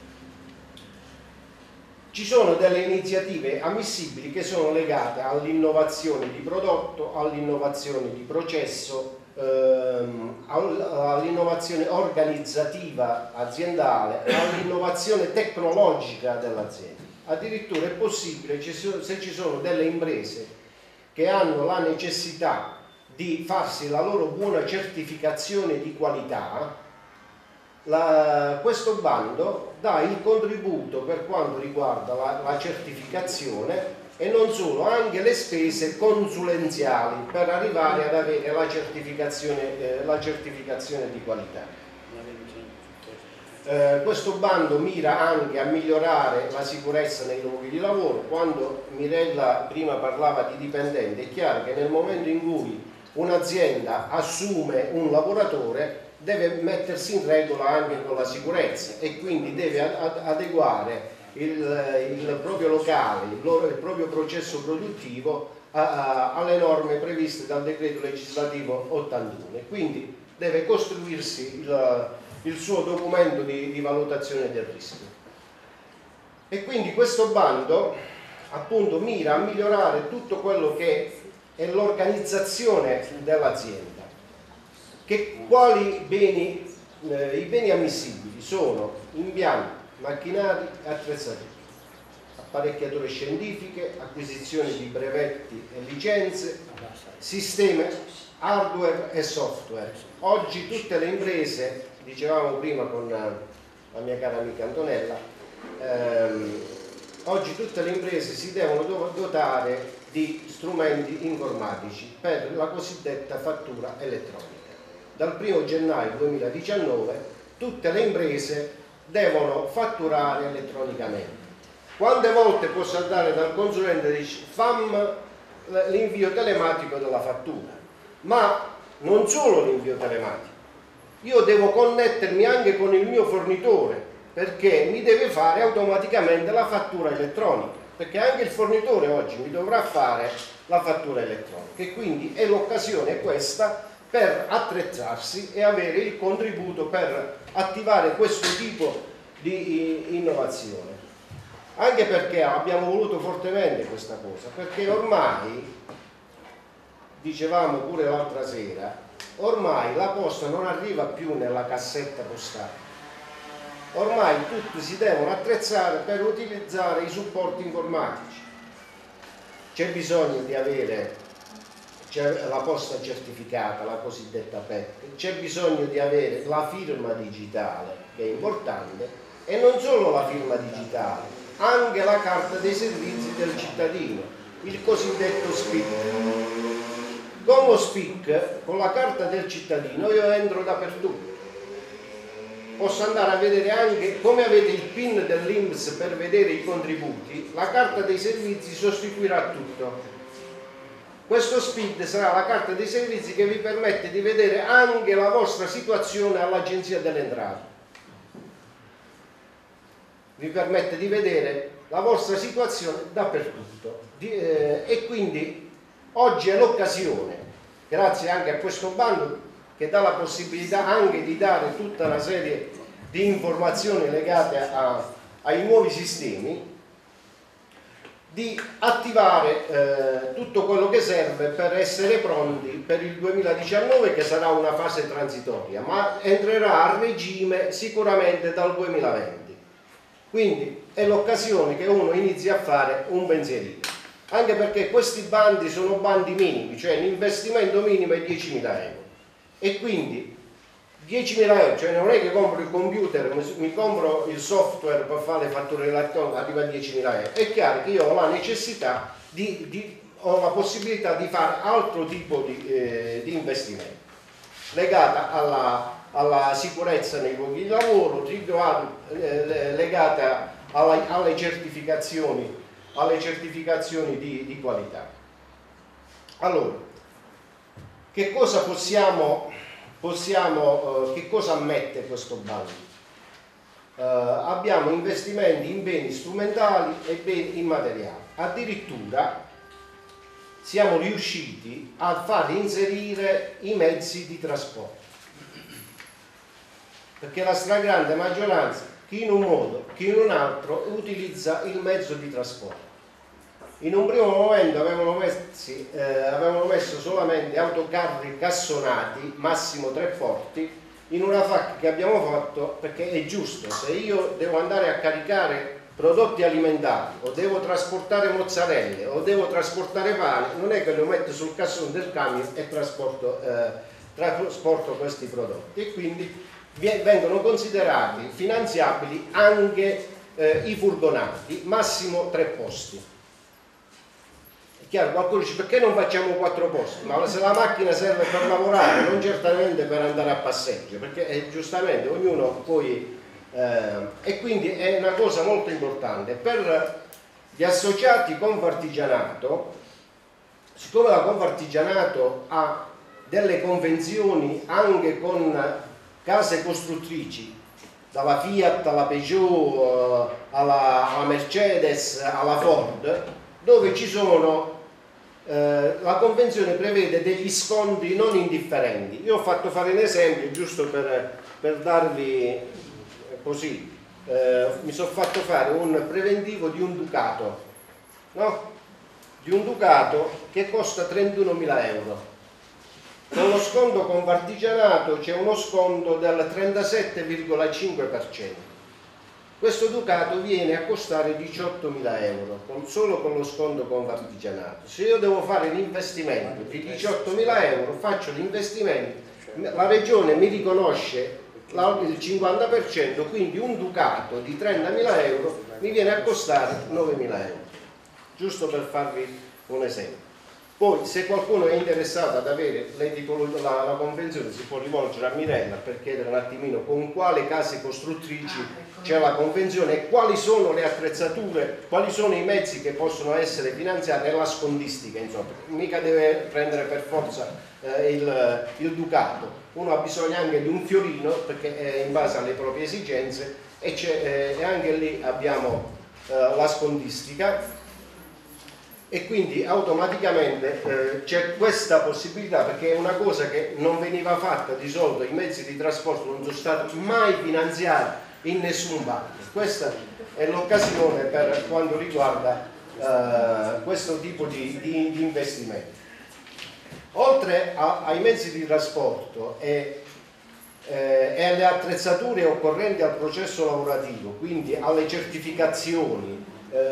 [SPEAKER 6] Ci sono delle iniziative ammissibili che sono legate all'innovazione di prodotto, all'innovazione di processo, all'innovazione organizzativa aziendale, all'innovazione tecnologica dell'azienda. Addirittura è possibile, se ci sono delle imprese che hanno la necessità di farsi la loro buona certificazione di qualità, questo bando dà il contributo per quanto riguarda la certificazione, e non solo, anche le spese consulenziali per arrivare ad avere la certificazione di qualità. Questo bando mira anche a migliorare la sicurezza nei luoghi di lavoro. Quando Mirella prima parlava di dipendenti, è chiaro che nel momento in cui un'azienda assume un lavoratore deve mettersi in regola anche con la sicurezza, e quindi deve adeguare il proprio locale, il proprio processo produttivo alle norme previste dal decreto legislativo 81, e quindi deve costruirsi il suo documento di valutazione del rischio. E quindi questo bando appunto mira a migliorare tutto quello che è l'organizzazione dell'azienda. Quali beni? I beni ammissibili sono impianti, macchinari e attrezzature, apparecchiature scientifiche, acquisizione di brevetti e licenze, sistemi hardware e software. Oggi tutte le imprese, dicevamo prima con la mia cara amica Antonella, oggi tutte le imprese si devono dotare di strumenti informatici per la cosiddetta fattura elettronica. Dal 1° gennaio 2019 tutte le imprese devono fatturare elettronicamente. Quante volte posso andare dal consulente e dice fammi l'invio telematico della fattura? Ma non solo l'invio telematico, io devo connettermi anche con il mio fornitore, perché mi deve fare automaticamente la fattura elettronica, perché anche il fornitore oggi mi dovrà fare la fattura elettronica, e quindi è l'occasione questa per attrezzarsi e avere il contributo per attivare questo tipo di innovazione. Anche perché abbiamo voluto fortemente questa cosa, perché ormai, dicevamo pure l'altra sera, ormai la posta non arriva più nella cassetta postale, ormai tutti si devono attrezzare per utilizzare i supporti informatici. C'è bisogno di avere la posta certificata, la cosiddetta PEC, c'è bisogno di avere la firma digitale, che è importante, e non solo la firma digitale, anche la carta dei servizi del cittadino, il cosiddetto SPIC. Con lo SPIC, con la carta del cittadino, io entro dappertutto. Posso andare a vedere anche, come avete il PIN dell'INPS per vedere i contributi, la carta dei servizi sostituirà tutto. Questo SPID sarà la carta dei servizi che vi permette di vedere anche la vostra situazione all'Agenzia delle Entrate. Vi permette di vedere la vostra situazione dappertutto. E quindi oggi è l'occasione, grazie anche a questo bando, che dà la possibilità anche di dare tutta una serie di informazioni legate ai nuovi sistemi, di attivare tutto quello che serve per essere pronti per il 2019, che sarà una fase transitoria, ma entrerà a regime sicuramente dal 2020. Quindi è l'occasione che uno inizi a fare un pensierino, anche perché questi bandi sono bandi minimi, cioè l'investimento minimo è 10.000 euro, e quindi 10.000 euro, cioè non è che compro il computer, mi compro il software per fare le fatture elettroniche, arriva a 10.000 euro. È chiaro che io ho la necessità ho la possibilità di fare altro tipo di investimento legata alla sicurezza nei luoghi di lavoro, legata alle certificazioni di qualità. Allora, che cosa che cosa ammette questo bando? Abbiamo investimenti in beni strumentali e beni immateriali. Addirittura siamo riusciti a far inserire i mezzi di trasporto, perché la stragrande maggioranza, chi in un modo, chi in un altro, utilizza il mezzo di trasporto. In un primo momento avevano messo solamente autocarri cassonati, massimo 3 porti, in una FAQ che abbiamo fatto, perché è giusto, se io devo andare a caricare prodotti alimentari, o devo trasportare mozzarelle, o devo trasportare pane, non è che lo metto sul cassone del camion e trasporto questi prodotti, e quindi vengono considerati finanziabili anche i furgonati, massimo 3 posti. Chiaro, qualcuno dice perché non facciamo 4 posti? Ma se la macchina serve per lavorare, non certamente per andare a passeggio, perché giustamente ognuno poi e quindi è una cosa molto importante per gli associati Confartigianato. Siccome la Confartigianato ha delle convenzioni anche con case costruttrici, dalla Fiat alla Peugeot alla Mercedes alla Ford, dove ci sono la convenzione prevede degli sconti non indifferenti. Io ho fatto fare un esempio giusto per darvi così, mi sono fatto fare un preventivo di un Ducato, no? Di un Ducato che costa 31.000 euro. Con lo sconto Confartigianato c'è uno sconto del 37,5%. Questo Ducato viene a costare 18.000 euro, solo con lo sconto Confartigianato. Se io devo fare l'investimento di 18.000 euro, faccio l'investimento, la Regione mi riconosce il 50%, quindi un Ducato di 30.000 euro mi viene a costare 9.000 euro, giusto per farvi un esempio. Poi se qualcuno è interessato ad avere la convenzione si può rivolgere a Mirella per chiedere un attimino con quale case costruttrici c'è la convenzione e quali sono le attrezzature, quali sono i mezzi che possono essere finanziati e la scontistica, insomma. Mica deve prendere per forza il Ducato, uno ha bisogno anche di un fiorino perché è in base alle proprie esigenze e anche lì abbiamo la scontistica. E quindi automaticamente c'è questa possibilità, perché è una cosa che non veniva fatta di solito, i mezzi di trasporto non sono stati mai finanziati in nessun bando. Questa è l'occasione per quanto riguarda questo tipo di investimenti. Oltre ai mezzi di trasporto e alle attrezzature occorrenti al processo lavorativo, quindi alle certificazioni,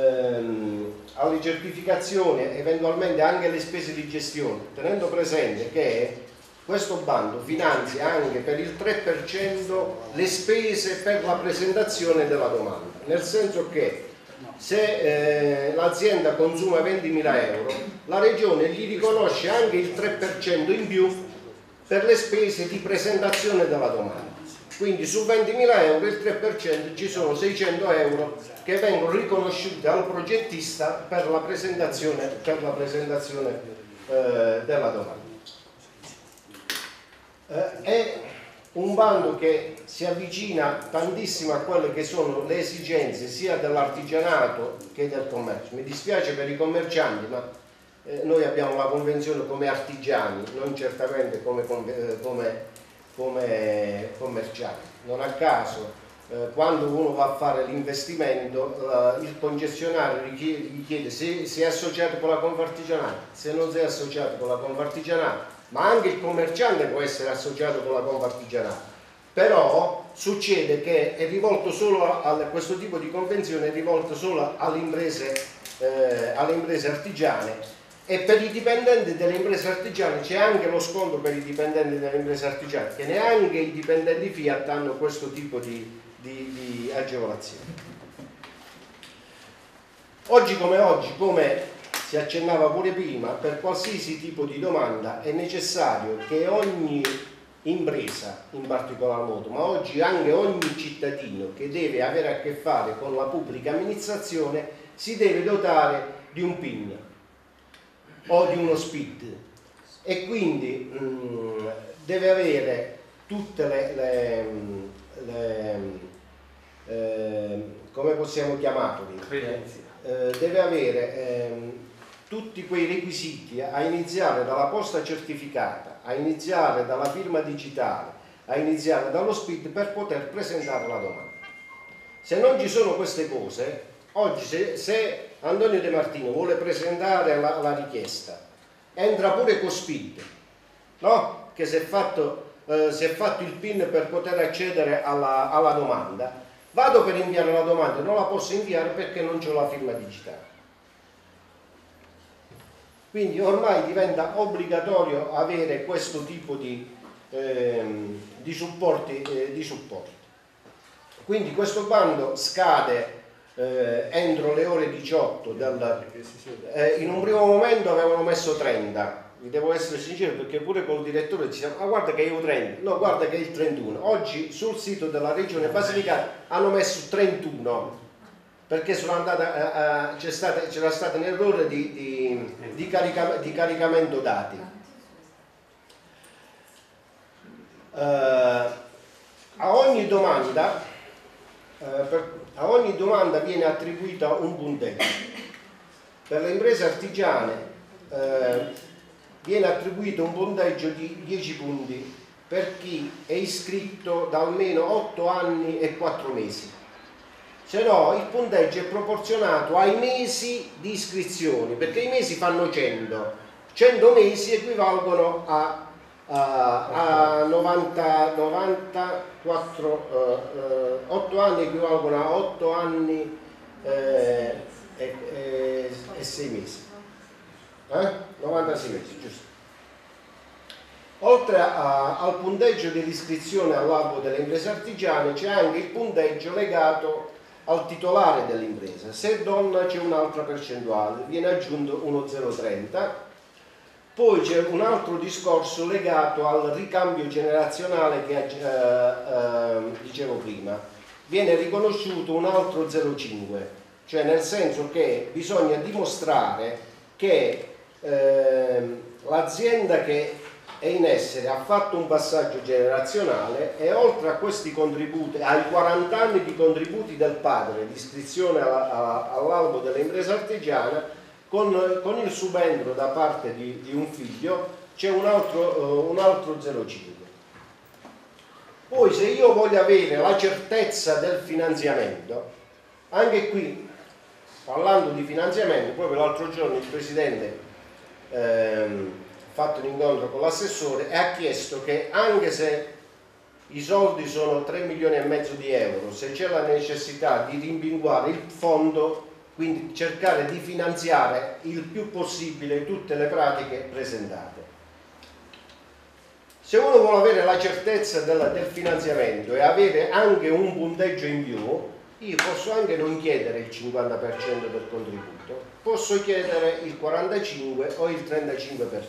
[SPEAKER 6] eventualmente anche le spese di gestione, tenendo presente che questo bando finanzia anche per il 3% le spese per la presentazione della domanda, nel senso che se l'azienda consuma 20.000 euro, la regione gli riconosce anche il 3% in più per le spese di presentazione della domanda. Quindi su 20.000 euro il 3% ci sono 600 euro che vengono riconosciuti al progettista per la presentazione della domanda. È un bando che si avvicina tantissimo a quelle che sono le esigenze sia dell'artigianato che del commercio. Mi dispiace per i commercianti, ma noi abbiamo la convenzione come artigiani, non certamente come commercianti. Non a caso quando uno va a fare l'investimento il concessionario gli chiede se è associato con la Confartigianato. Se non sei associato con la Confartigianato, ma anche il commerciante può essere associato con la Confartigianato, però succede che è rivolto solo questo tipo di convenzione è rivolto solo alle imprese artigiane, e per i dipendenti delle imprese artigiane c'è anche lo sconto per i dipendenti delle imprese artigiane, che neanche i dipendenti Fiat hanno questo tipo di agevolazione. Oggi, come si accennava pure prima, per qualsiasi tipo di domanda è necessario che ogni impresa, in particolar modo, ma oggi anche ogni cittadino che deve avere a che fare con la pubblica amministrazione, si deve dotare di un PIN o di uno SPID, e quindi deve avere tutte come possiamo chiamarli? Deve avere tutti quei requisiti, a iniziare dalla posta certificata, a iniziare dalla firma digitale, a iniziare dallo SPID per poter presentare la domanda. Se non ci sono queste cose, oggi se Antonio De Martino vuole presentare la richiesta, entra pure con SPID, no? Che si è fatto il PIN per poter accedere alla domanda. Vado per inviare la domanda, non la posso inviare perché non c'ho la firma digitale. Quindi ormai diventa obbligatorio avere questo tipo di supporti. Quindi questo bando scade entro le ore 18 in un primo momento avevano messo 30, vi devo essere sincero, perché pure col direttore ci siamo, ma guarda che io 30, no guarda che è il 31. Oggi sul sito della regione Basilicata hanno messo 31 perché sono andata c'era stato un errore di caricamento dati. A ogni domanda viene attribuita un punteggio. Per le imprese artigiane viene attribuito un punteggio di 10 punti per chi è iscritto da almeno 8 anni e 4 mesi. Se no il punteggio è proporzionato ai mesi di iscrizione, perché i mesi fanno 100 mesi equivalgono a 94, 8 anni equivalgono a 8 anni e 6 mesi, 96 mesi, giusto. Oltre al punteggio dell'iscrizione all'albo delle imprese artigiane c'è anche il punteggio legato al titolare dell'impresa. Se donna c'è un'altra percentuale, viene aggiunto 1,030. Poi c'è un altro discorso legato al ricambio generazionale che dicevo prima, viene riconosciuto un altro 0,5, cioè nel senso che bisogna dimostrare che l'azienda che è in essere ha fatto un passaggio generazionale e oltre a questi contributi, ai 40 anni di contributi del padre di iscrizione all'albo dell'impresa artigiana, con il subentro da parte di un figlio c'è un altro 0,5. Poi se io voglio avere la certezza del finanziamento, anche qui parlando di finanziamento, proprio l'altro giorno il presidente fatto un incontro con l'assessore e ha chiesto che, anche se i soldi sono 3 milioni e mezzo di euro, se c'è la necessità di rimpinguare il fondo, quindi cercare di finanziare il più possibile tutte le pratiche presentate. Se uno vuole avere la certezza del finanziamento e avere anche un punteggio in più, io posso anche non chiedere il 50% del contributo, posso chiedere il 45 o il 35%.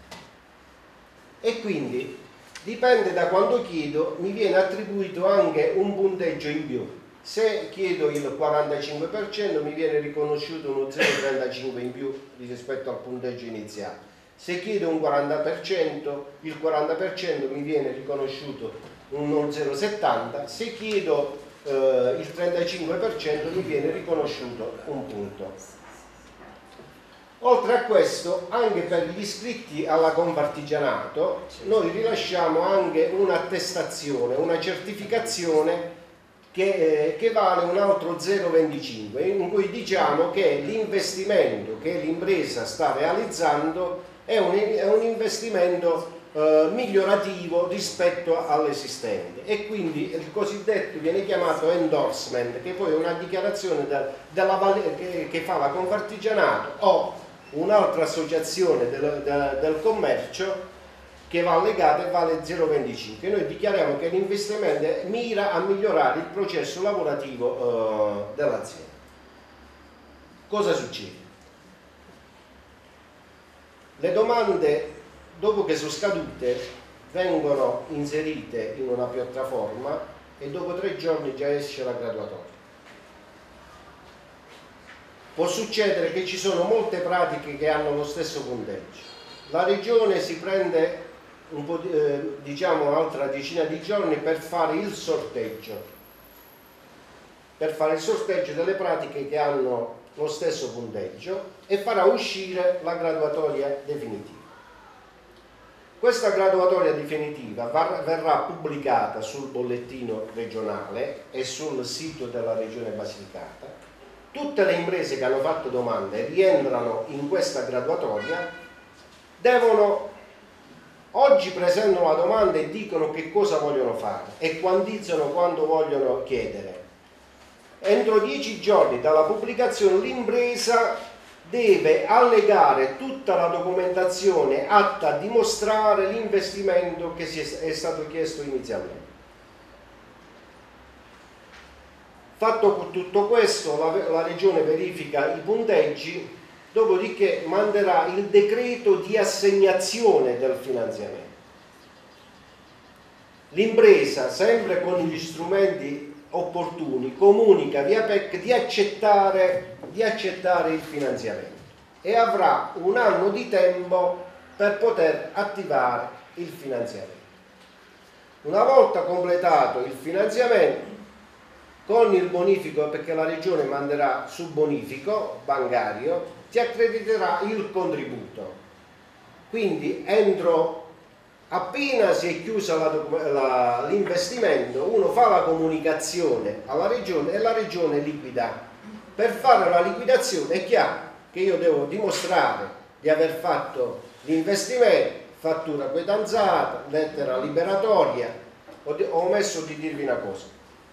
[SPEAKER 6] E quindi dipende da quanto chiedo, mi viene attribuito anche un punteggio in più. Se chiedo il 45% mi viene riconosciuto uno 0,35 in più rispetto al punteggio iniziale. Se chiedo un 40%, il 40% mi viene riconosciuto uno 0,70. Se chiedo il 35% mi viene riconosciuto un punto. Oltre a questo, anche per gli iscritti alla Confartigianato, noi rilasciamo anche un'attestazione, una certificazione che vale un altro 0,25, in cui diciamo che l'investimento che l'impresa sta realizzando è un investimento migliorativo rispetto all'esistente, e quindi il cosiddetto viene chiamato endorsement, che poi è una dichiarazione che fa la Confartigianato o un'altra associazione del commercio che va legata e vale 0,25. Noi dichiariamo che l'investimento mira a migliorare il processo lavorativo dell'azienda. Cosa succede? Le domande, dopo che sono scadute, vengono inserite in una piattaforma e dopo 3 giorni già esce la graduatoria. Può succedere che ci sono molte pratiche che hanno lo stesso punteggio. La regione si prende un po' diciamo un'altra decina di giorni per fare il sorteggio delle pratiche che hanno lo stesso punteggio e farà uscire la graduatoria definitiva. Questa graduatoria definitiva verrà pubblicata sul bollettino regionale e sul sito della regione Basilicata. Tutte le imprese che hanno fatto domande rientrano in questa graduatoria, oggi presentano la domanda e dicono che cosa vogliono fare e quantizzano quanto vogliono chiedere. Entro 10 giorni dalla pubblicazione l'impresa deve allegare tutta la documentazione atta a dimostrare l'investimento che è stato chiesto inizialmente. Fatto tutto questo, la regione verifica i punteggi, dopodiché manderà il decreto di assegnazione del finanziamento. L'impresa, sempre con gli strumenti opportuni, comunica via PEC di accettare il finanziamento e avrà un anno di tempo per poter attivare il finanziamento. Una volta completato il finanziamento, con il bonifico, perché la regione manderà su bonifico bancario, ti accrediterà il contributo. Quindi appena si è chiusa l'investimento, uno fa la comunicazione alla regione e la regione liquida. Per fare la liquidazione è chiaro che io devo dimostrare di aver fatto l'investimento, fattura quetanzata, lettera liberatoria. Ho omesso di dirvi una cosa.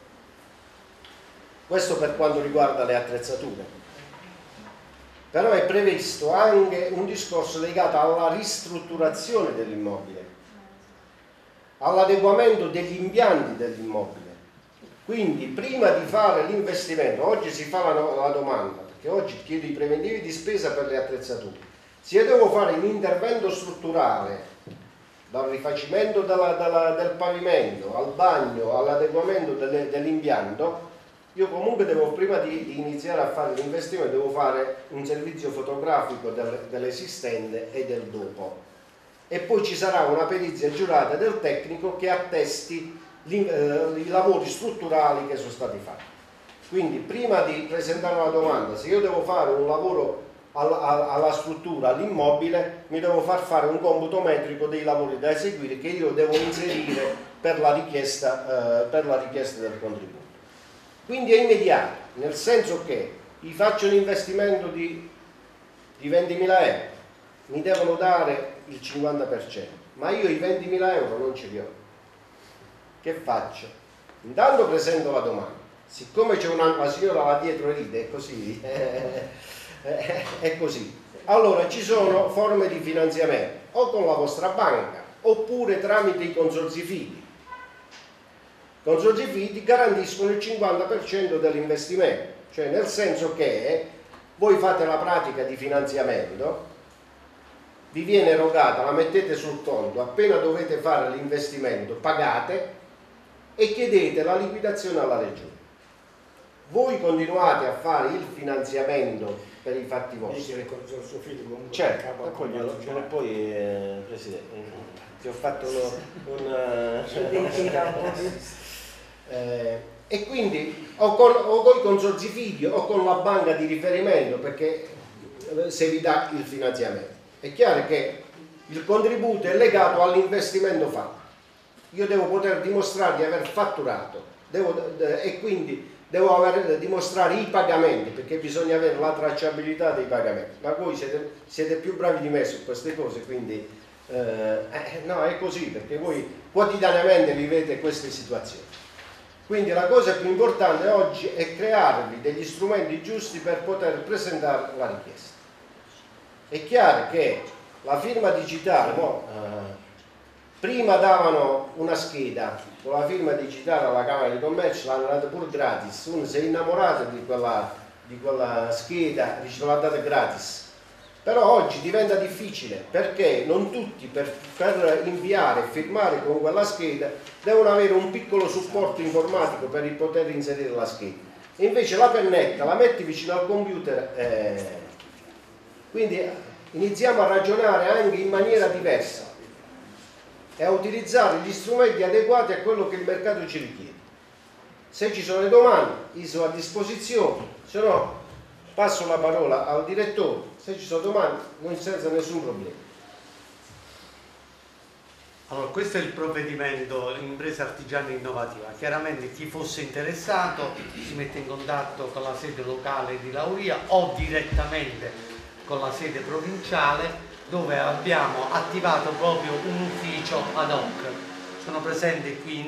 [SPEAKER 6] Questo per quanto riguarda le attrezzature. Però è previsto anche un discorso legato alla ristrutturazione dell'immobile, all'adeguamento degli impianti dell'immobile. Quindi prima di fare l'investimento, oggi si fa la domanda, perché oggi chiedo i preventivi di spesa per le attrezzature. Se io devo fare un intervento strutturale, dal rifacimento del pavimento al bagno, all'adeguamento dell'impianto, io comunque devo, prima di iniziare a fare l'investimento, devo fare un servizio fotografico dell'esistente e del dopo. E poi ci sarà una perizia giurata del tecnico che attesti i lavori strutturali che sono stati fatti. Quindi prima di presentare una domanda, se io devo fare un lavoro alla struttura, all'immobile, mi devo fare un computo metrico dei lavori da eseguire che io devo inserire per la richiesta del contributo. Quindi è immediato, nel senso che gli faccio un investimento di 20.000 euro, mi devono dare il 50%, ma io i 20.000 euro non ce li ho. Che faccio? Intanto presento la domanda. Siccome c'è la signora là dietro ride, è così, è così. Allora ci sono forme di finanziamento, o con la vostra banca, oppure tramite i consorzi fidi. I consorzi fidi garantiscono il 50% dell'investimento, cioè nel senso che voi fate la pratica di finanziamento, vi viene erogata, la mettete sul conto, appena dovete fare l'investimento pagate e chiedete la liquidazione alla regione. Voi continuate a fare il finanziamento per i fatti vostri.
[SPEAKER 4] Il consorzio fidi comunque
[SPEAKER 6] certo, poi Presidente, ti ho fatto e quindi o con i consorzi fidi o con la banca di riferimento, perché se vi dà il finanziamento. È chiaro che il contributo è legato all'investimento fatto. Io devo poter dimostrare di aver fatturato e quindi devo dimostrare i pagamenti, perché bisogna avere la tracciabilità dei pagamenti. Ma voi siete più bravi di me su queste cose, quindi no, è così, perché voi quotidianamente vivete queste situazioni. Quindi la cosa più importante oggi è crearvi degli strumenti giusti per poter presentare la richiesta. È chiaro che la firma digitale, prima davano una scheda con la firma digitale alla Camera di Commercio, l'hanno data pure gratis. Uno si è innamorato di quella scheda, dice l'ha data gratis. Però oggi diventa difficile, perché non tutti per inviare e firmare con quella scheda devono avere un piccolo supporto informatico per poter inserire la scheda. E invece la pennetta la metti vicino al computer. Quindi iniziamo a ragionare anche in maniera diversa e a utilizzare gli strumenti adeguati a quello che il mercato ci richiede. Se ci sono le domande, io sono a disposizione, se no passo la parola al direttore, se ci sono domande non senza nessun problema.
[SPEAKER 1] Allora, questo è il provvedimento impresa artigiana innovativa. Chiaramente chi fosse interessato si mette in contatto con la sede locale di Lauria o direttamente con la sede provinciale, dove abbiamo attivato proprio un ufficio ad hoc. Sono presenti qui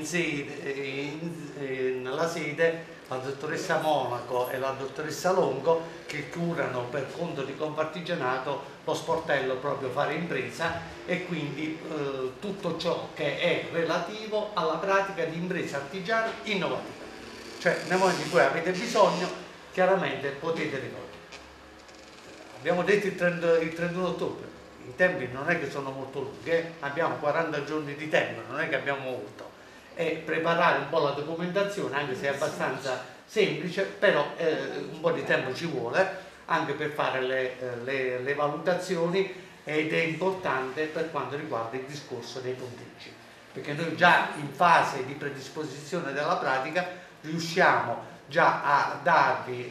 [SPEAKER 1] nella sede la dottoressa Monaco e la dottoressa Longo, che curano per conto di Confartigianato lo sportello proprio Fare Impresa, e quindi tutto ciò che è relativo alla pratica di impresa artigiana innovativa. Cioè nel momento in cui avete bisogno, chiaramente potete ricorrere. Abbiamo detto il 31 ottobre, i tempi non è che sono molto lunghi, abbiamo 40 giorni di tempo, non è che abbiamo molto, e preparare un po' la documentazione, anche se è abbastanza semplice, però un po' di tempo ci vuole anche per fare le valutazioni, ed è importante per quanto riguarda il discorso dei punteggi, perché noi già in fase di predisposizione della pratica riusciamo già a darvi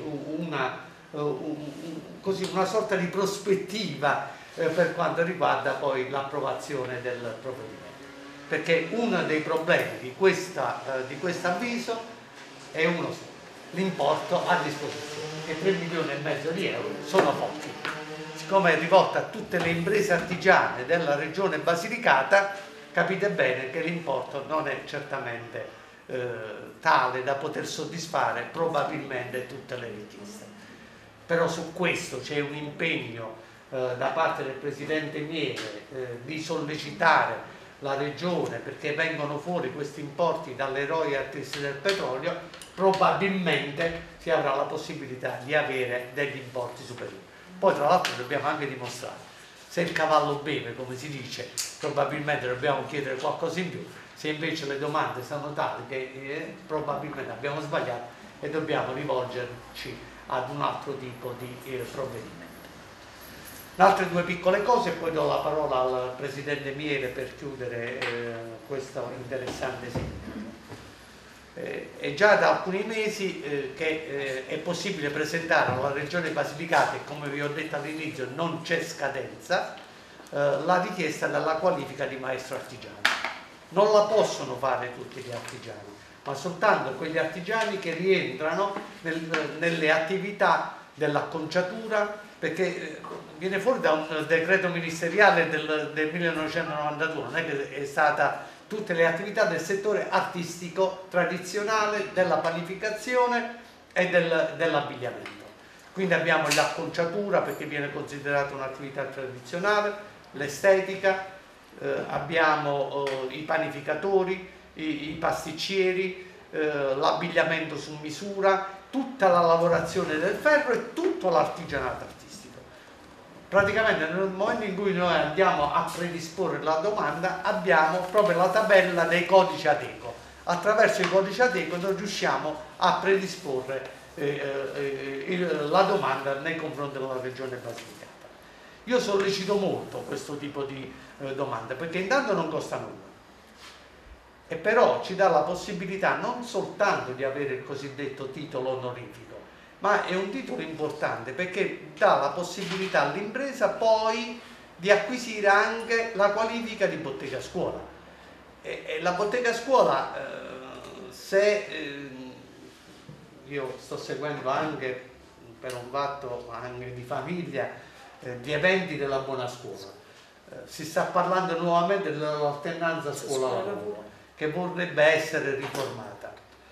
[SPEAKER 1] una sorta di prospettiva per quanto riguarda poi l'approvazione del provvedimento, perché uno dei problemi di questo avviso è uno solo: l'importo a disposizione, e 3,5 milioni di euro sono pochi. Siccome è rivolta a tutte le imprese artigiane della regione Basilicata, capite bene che l'importo non è certamente tale da poter soddisfare probabilmente tutte le richieste. Però su questo c'è un impegno da parte del Presidente Miele di sollecitare la Regione, perché vengono fuori questi importi dalle royalties del petrolio, probabilmente si avrà la possibilità di avere degli importi superiori. Poi tra l'altro dobbiamo anche dimostrare, se il cavallo beve, come si dice, probabilmente dobbiamo chiedere qualcosa in più, se invece le domande sono tali che probabilmente abbiamo sbagliato e dobbiamo rivolgerci ad un altro tipo di provvedimento. Altre due piccole cose e poi do la parola al Presidente Miele per chiudere questo interessante seminario. È già da alcuni mesi che è possibile presentare alla Regione Basilicata, e come vi ho detto all'inizio non c'è scadenza, la richiesta della qualifica di maestro artigiano. Non la possono fare tutti gli artigiani, ma soltanto quegli artigiani che rientrano nelle attività dell'acconciatura perché viene fuori da un decreto ministeriale del 1992, non è che è stata tutte le attività del settore artistico tradizionale, della panificazione e dell'abbigliamento. Quindi abbiamo l'acconciatura, perché viene considerata un'attività tradizionale, l'estetica, abbiamo i panificatori, i pasticceri, l'abbigliamento su misura, tutta la lavorazione del ferro e tutto l'artigianato artistico. Praticamente nel momento in cui noi andiamo a predisporre la domanda abbiamo proprio la tabella dei codici Ateco. Attraverso i codici Ateco noi riusciamo a predisporre la domanda nei confronti della Regione Basilicata. Io sollecito molto questo tipo di domande, perché intanto non costa nulla e però ci dà la possibilità non soltanto di avere il cosiddetto titolo onorifico, ma è un titolo importante perché dà la possibilità all'impresa poi di acquisire anche la qualifica di bottega scuola. E la bottega scuola, io sto seguendo anche per un fatto anche di famiglia di eventi della buona scuola, si sta parlando nuovamente dell'alternanza scuola-lavoro che vorrebbe essere riformata.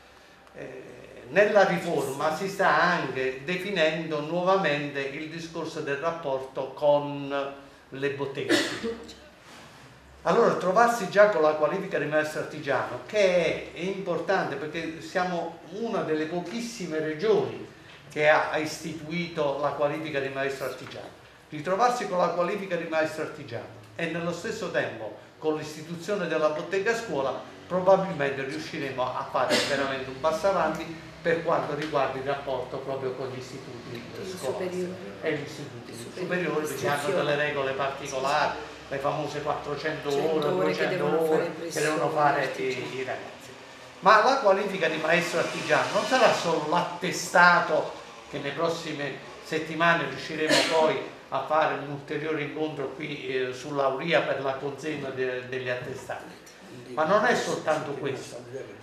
[SPEAKER 1] Nella riforma si sta anche definendo nuovamente il discorso del rapporto con le botteghe. Allora trovarsi già con la qualifica di maestro artigiano, che è importante perché siamo una delle pochissime regioni che ha istituito la qualifica di maestro artigiano, ritrovarsi con la qualifica di maestro artigiano e nello stesso tempo con l'istituzione della bottega scuola probabilmente riusciremo a fare veramente un passo avanti per quanto riguarda il rapporto proprio con gli istituti scolastici e gli istituti superiori, perché hanno delle regole particolari, le famose 400 ore, 200 ore che devono fare i ragazzi. Ma la qualifica di maestro artigiano non sarà solo l'attestato che nelle prossime settimane riusciremo poi a fare un ulteriore incontro qui sull'Auria per la consegna degli attestati. Ma non è soltanto questo.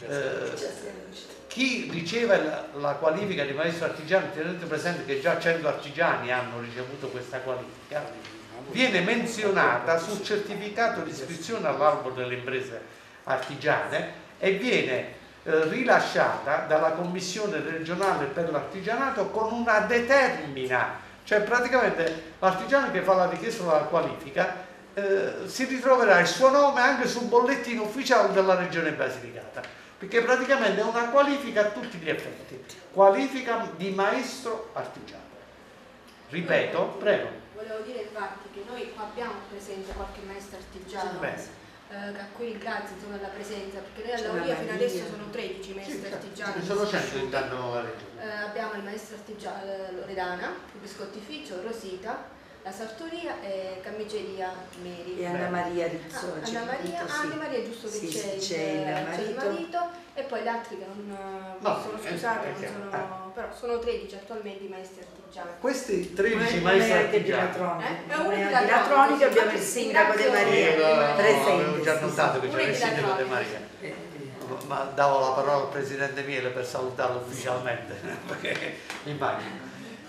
[SPEAKER 1] Chi riceve la qualifica di maestro artigiano, tenete presente che già 100 artigiani hanno ricevuto questa qualifica, viene menzionata sul certificato di iscrizione all'albo delle imprese artigiane e viene rilasciata dalla Commissione regionale per l'artigianato con una determina, cioè praticamente l'artigiano che fa la richiesta della qualifica si ritroverà il suo nome anche sul bollettino ufficiale della Regione Basilicata, perché praticamente è una qualifica a tutti gli effetti, qualifica di maestro artigiano. Ripeto, prego.
[SPEAKER 5] Volevo dire infatti che noi qua abbiamo presente qualche maestro artigiano, a cui ringrazio insomma della presenza, perché noi all'Auria fino adesso sono 13 maestri artigiani.
[SPEAKER 1] Sono 100 intanto la Regione.
[SPEAKER 5] Abbiamo il maestro artigiano Loredana, il biscottificio Rosita, la sartoria e camiceria Meri.
[SPEAKER 2] E Anna Maria Rizzoli.
[SPEAKER 5] Anna Maria è giusto che c'è il marito e poi gli altri che non sono scusati, però sono 13 attualmente i maestri artigiani.
[SPEAKER 1] Questi 13 maestri artigiani.
[SPEAKER 2] Di Latronica abbiamo il sindaco De Maria presente.
[SPEAKER 1] Avevo già notato che c'era il sindaco De Maria. Ma davo la parola al presidente Miele per salutarlo ufficialmente, perché immagino.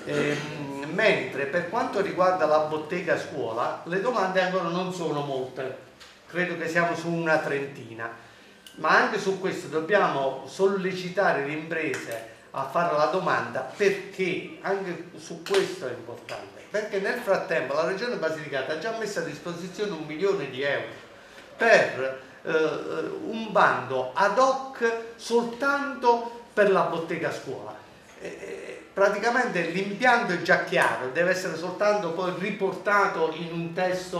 [SPEAKER 1] Mentre per quanto riguarda la bottega scuola le domande ancora non sono molte, credo che siamo su una trentina, ma anche su questo dobbiamo sollecitare le imprese a fare la domanda, perché anche su questo è importante, perché nel frattempo la Regione Basilicata ha già messo a disposizione 1 milione di euro per un bando ad hoc soltanto per la bottega scuola. Praticamente l'impianto è già chiaro, deve essere soltanto poi riportato in un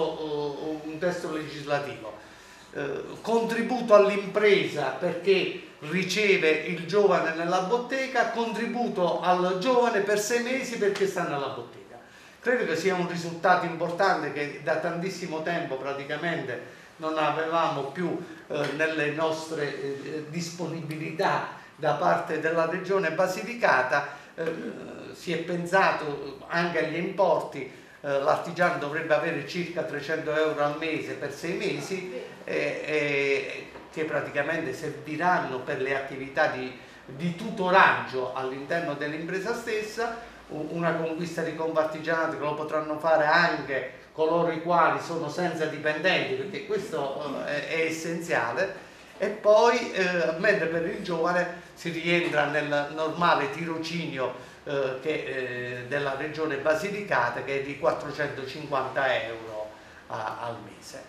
[SPEAKER 1] testo legislativo. Contributo all'impresa perché riceve il giovane nella bottega, contributo al giovane per 6 mesi perché sta nella bottega. Credo che sia un risultato importante che da tantissimo tempo praticamente non avevamo più nelle nostre disponibilità da parte della Regione Basilicata. Si è pensato anche agli importi, l'artigiano dovrebbe avere circa 300 euro al mese per 6 mesi che praticamente serviranno per le attività di tutoraggio all'interno dell'impresa stessa, una conquista di Confartigianato che lo potranno fare anche coloro i quali sono senza dipendenti, perché questo è essenziale. E poi mentre per il giovane si rientra nel normale tirocinio della regione Basilicata, che è di 450 euro al mese.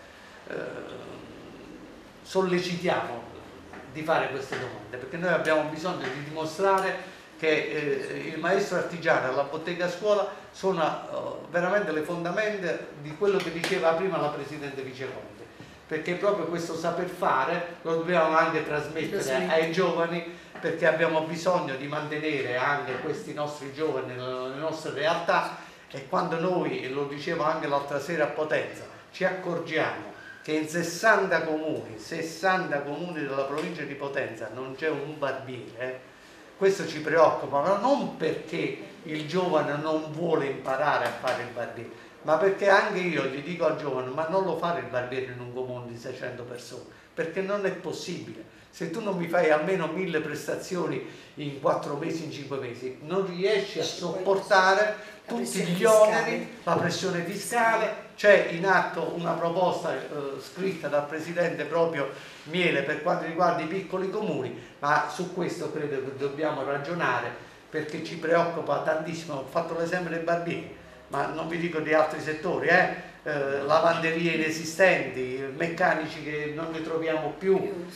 [SPEAKER 1] Sollecitiamo di fare queste domande, perché noi abbiamo bisogno di dimostrare che il maestro artigiano e la bottega scuola sono veramente le fondamenta di quello che diceva prima la Presidente Viceconte, perché proprio questo saper fare lo dobbiamo anche trasmettere ai giovani, perché abbiamo bisogno di mantenere anche questi nostri giovani nelle nostre realtà. E quando noi, lo dicevo anche l'altra sera a Potenza, ci accorgiamo che in 60 comuni della provincia di Potenza non c'è un barbiere, questo ci preoccupa, ma non perché il giovane non vuole imparare a fare il barbiere, ma perché anche io gli dico al giovane: ma non lo fare il barbiere in un comune di 600 persone, perché non è possibile. Se tu non mi fai almeno 1000 prestazioni in 4 mesi, in 5 mesi, non riesci a sopportare tutti gli oneri, la pressione fiscale. C'è in atto una proposta scritta dal Presidente proprio Miele per quanto riguarda i piccoli comuni, ma su questo credo che dobbiamo ragionare, perché ci preoccupa tantissimo. Ho fatto l'esempio dei barbieri, ma non vi dico di altri settori, lavanderie inesistenti, meccanici che non ne troviamo più,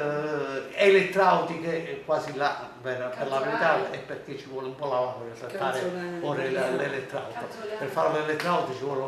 [SPEAKER 1] elettrautiche quasi là, per la verità è perché ci vuole un po' la laurea per fare ora l'elettrauto. Per fare l'elettrauto ci vuole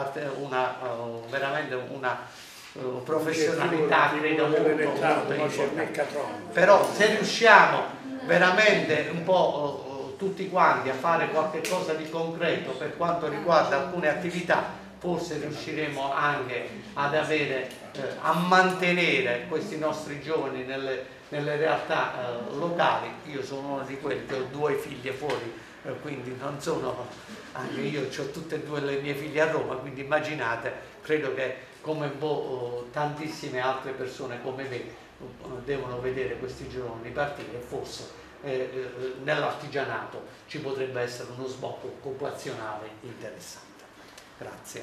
[SPEAKER 1] veramente una professionalità, credo molto. Però se riusciamo veramente un po' tutti quanti a fare qualche cosa di concreto per quanto riguarda alcune attività, forse riusciremo anche ad avere, a mantenere questi nostri giovani nelle realtà locali. Io sono uno di quelli che ho 2 figlie fuori, quindi non sono, anche io ho tutte e 2 le mie figlie a Roma, quindi immaginate, credo che come tantissime altre persone come me devono vedere questi giovani partire, e forse nell'artigianato ci potrebbe essere uno sbocco occupazionale interessante. Grazie.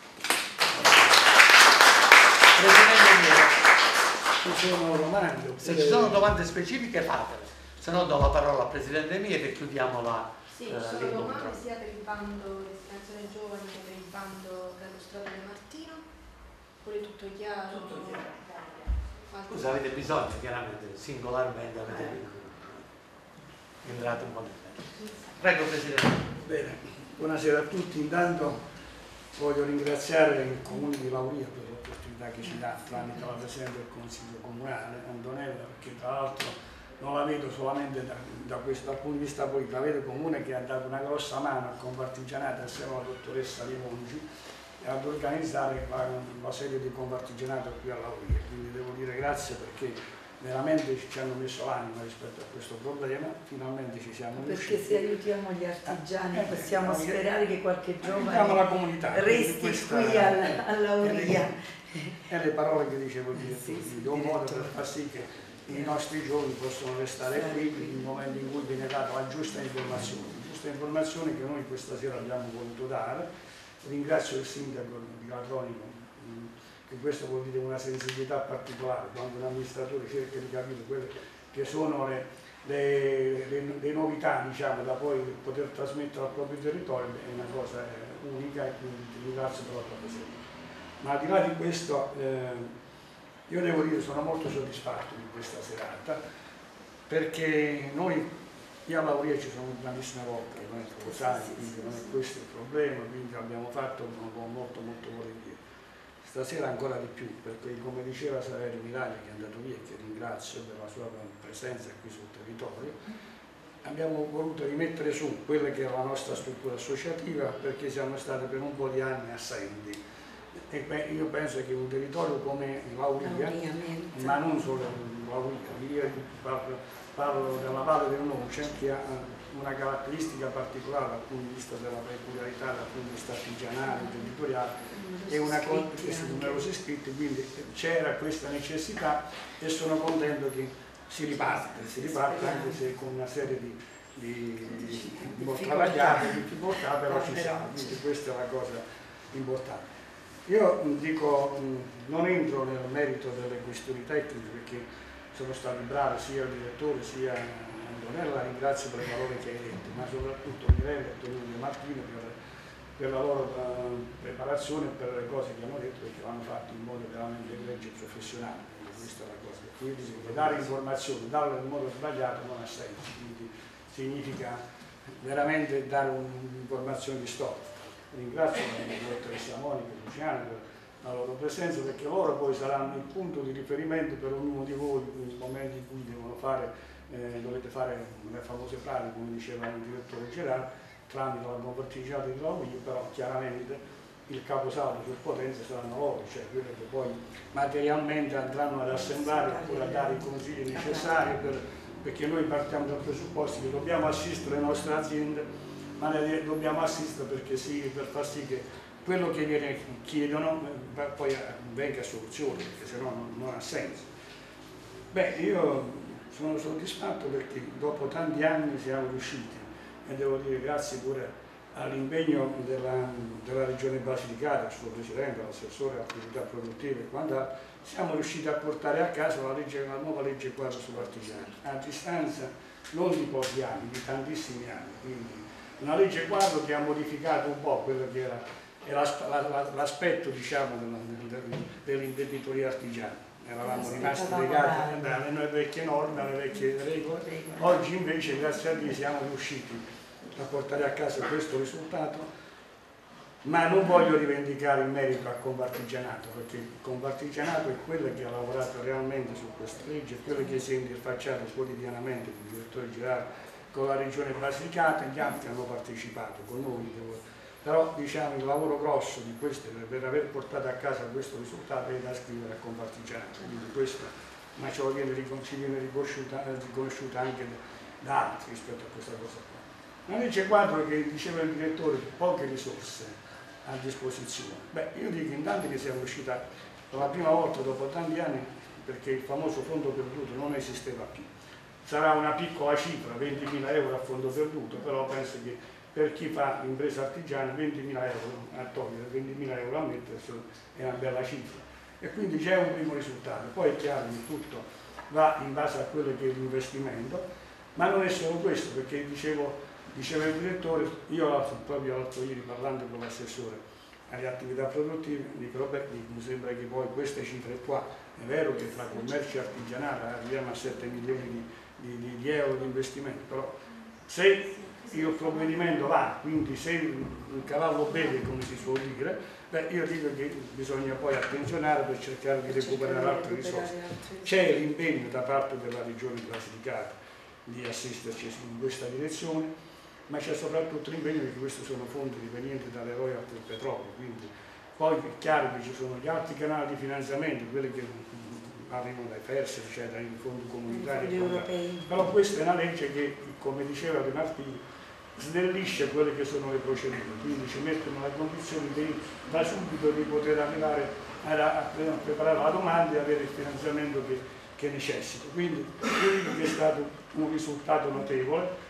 [SPEAKER 1] Se ci sono domande specifiche fatele, se no do la parola al Presidente Miele e chiudiamo la
[SPEAKER 5] Sì, ci sono domande sia per il bando destinazione giovani che per il bando dello Strato del Martino. Pure tutto chiaro? Tutto chiaro.
[SPEAKER 1] Scusa, avete bisogno chiaramente, singolarmente avete entrato un po' nel merito. Prego Presidente.
[SPEAKER 4] Bene, buonasera a tutti. Intanto voglio ringraziare il Comune di Lauria per l'opportunità che ci dà tramite la Presidente del Consiglio Comunale, Antonella, perché tra l'altro non la vedo solamente dal punto di vista politico, la vedo il Comune che ha dato una grossa mano al Confartigianato assieme alla dottoressa Limongi ad organizzare la sede di Confartigianato qui a Lauria. Quindi devo dire grazie, perché veramente ci hanno messo l'anima rispetto a questo problema, finalmente ci siamo riusciti.
[SPEAKER 2] Perché se aiutiamo gli artigiani possiamo sperare che qualche giovane
[SPEAKER 4] la comunità,
[SPEAKER 2] resti qui a Lauria.
[SPEAKER 4] E le parole che dicevo io, di un modo per far sì che i nostri giovani possono restare qui nel momento in cui viene data la giusta informazione che noi questa sera abbiamo voluto dare. Ringrazio il sindaco di Latronico, che questo vuol dire una sensibilità particolare, quando un amministratore cerca di capire quelle che sono le novità, diciamo, da poi poter trasmettere al proprio territorio, è una cosa unica, e quindi ti ringrazio per la tua presenza. Ma al di là di questo, io devo dire che sono molto soddisfatto di questa serata, perché io a Lauria ci sono tantissime volte, non è sposare, quindi non è questo il problema, quindi abbiamo fatto molto volentieri. Stasera ancora di più, perché come diceva Saverio Miraglia, che è andato via e che ringrazio per la sua presenza qui sul territorio, abbiamo voluto rimettere su quella che è la nostra struttura associativa, perché siamo stati per un po' di anni assenti. E io penso che un territorio come Lauria, ma non solo Lauria, parlo della Valle del Noce, che ha una caratteristica particolare dal punto di vista della peculiarità, dal punto di vista artigianale, imprenditoriale, è una cosa che sono numerosi iscritti, quindi c'era questa necessità e sono contento che si riparte anche se con una serie molto travagliate, difficoltà, però ci siamo, quindi questa è la cosa importante. Io dico, non entro nel merito delle questioni tecniche perché sono stati bravi sia il direttore sia Antonella, ringrazio per il valore che hai detto, ma soprattutto Mirella e Tonino Martino per la loro preparazione e per le cose che hanno detto, perché l'hanno fatto in modo veramente egregio e professionale. Questa è la cosa. Quindi dare informazioni, darle in modo sbagliato non ha senso, quindi significa veramente dare un'informazione di storia. Ringrazio la dottoressa Monica e Luciano per la loro presenza, perché loro poi saranno il punto di riferimento per ognuno di voi nei momenti in cui dovete fare le famose pratiche, come diceva il direttore Gerardo, tramite la convertigiata di lavoro, però chiaramente il caposaldo sul potenza saranno loro, cioè quelli che poi materialmente andranno ad assemblare oppure a dare i consigli necessari, perché noi partiamo dal presupposto che dobbiamo assistere le nostre aziende, ma le dobbiamo assistere per far sì che quello che viene chiedono poi venga a soluzione, perché sennò non ha senso. Beh, io sono soddisfatto perché dopo tanti anni siamo riusciti, e devo dire grazie pure all'impegno della Regione Basilicata, il suo Presidente, l'assessore all'attività produttive e quant'altro, siamo riusciti a portare a casa la nuova legge quadro sull'artigianato, a distanza non di pochi anni, di tantissimi anni. Quindi una legge quadro che ha modificato un po' quello che era l'aspetto, diciamo, dell'imprenditoria artigiana. Eravamo rimasti legati alle vecchie norme, alle vecchie regole. Oggi invece, grazie a Dio, siamo riusciti a portare a casa questo risultato, ma non voglio rivendicare il merito al Confartigianato, perché il Confartigianato è quello che ha lavorato realmente su questa legge, è quello che si è interfacciato quotidianamente con il direttore Gerardo, con la Regione Basilicata, e gli altri hanno partecipato con noi. Però diciamo il lavoro grosso di questo, per aver portato a casa questo risultato, è da scrivere al Confartigianato, quindi questo, ma ci viene riconosciuta anche da altri rispetto a questa cosa qua. Una legge quadro che, diceva il direttore, poche risorse a disposizione. Beh, io dico intanto che siamo riusciti per la prima volta dopo tanti anni, perché il famoso fondo perduto non esisteva più. Sarà una piccola cifra, 20.000 euro a fondo perduto, però penso che per chi fa impresa artigiana 20.000 euro a togliere, 20.000 euro a mettersi è una bella cifra. E quindi c'è un primo risultato. Poi è chiaro che tutto va in base a quello che è l'investimento, ma non è solo questo, perché diceva il direttore, io proprio l'altro ieri parlando con l'assessore alle attività produttive, dico beh, mi sembra che poi queste cifre qua, è vero che tra commercio e artigianato arriviamo a 7 milioni di euro di investimento, però se il provvedimento va, quindi se il cavallo beve, come si suol dire, beh, io dico che bisogna poi attenzionare per cercare di recuperare altre risorse. C'è l'impegno da parte della Regione Basilicata di assisterci in questa direzione, ma c'è soprattutto l'impegno che questi sono fondi rivenienti dalle royalty del petrolio, quindi poi è chiaro che ci sono gli altri canali di finanziamento, quelli che arrivano dai FERS, cioè dai fondi comunitari, però questa è una legge che, come diceva De Martini, snellisce quelle che sono le procedure, quindi ci mettono nella condizione da subito di poter arrivare a preparare la domanda e avere il finanziamento che necessita. Quindi io dico che è stato un risultato notevole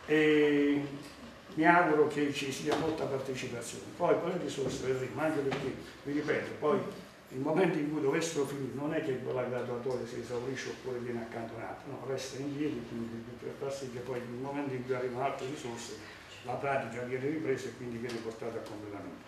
[SPEAKER 4] e mi auguro che ci sia molta partecipazione. Poi le risorse vedremo, anche perché, vi ripeto, poi il momento in cui dovessero finire non è che quella graduatoria si esaurisce oppure viene accantonata, no, resta in piedi, quindi per far sì che poi nel momento in cui arrivano altre risorse la pratica viene ripresa e quindi viene portata a completamento.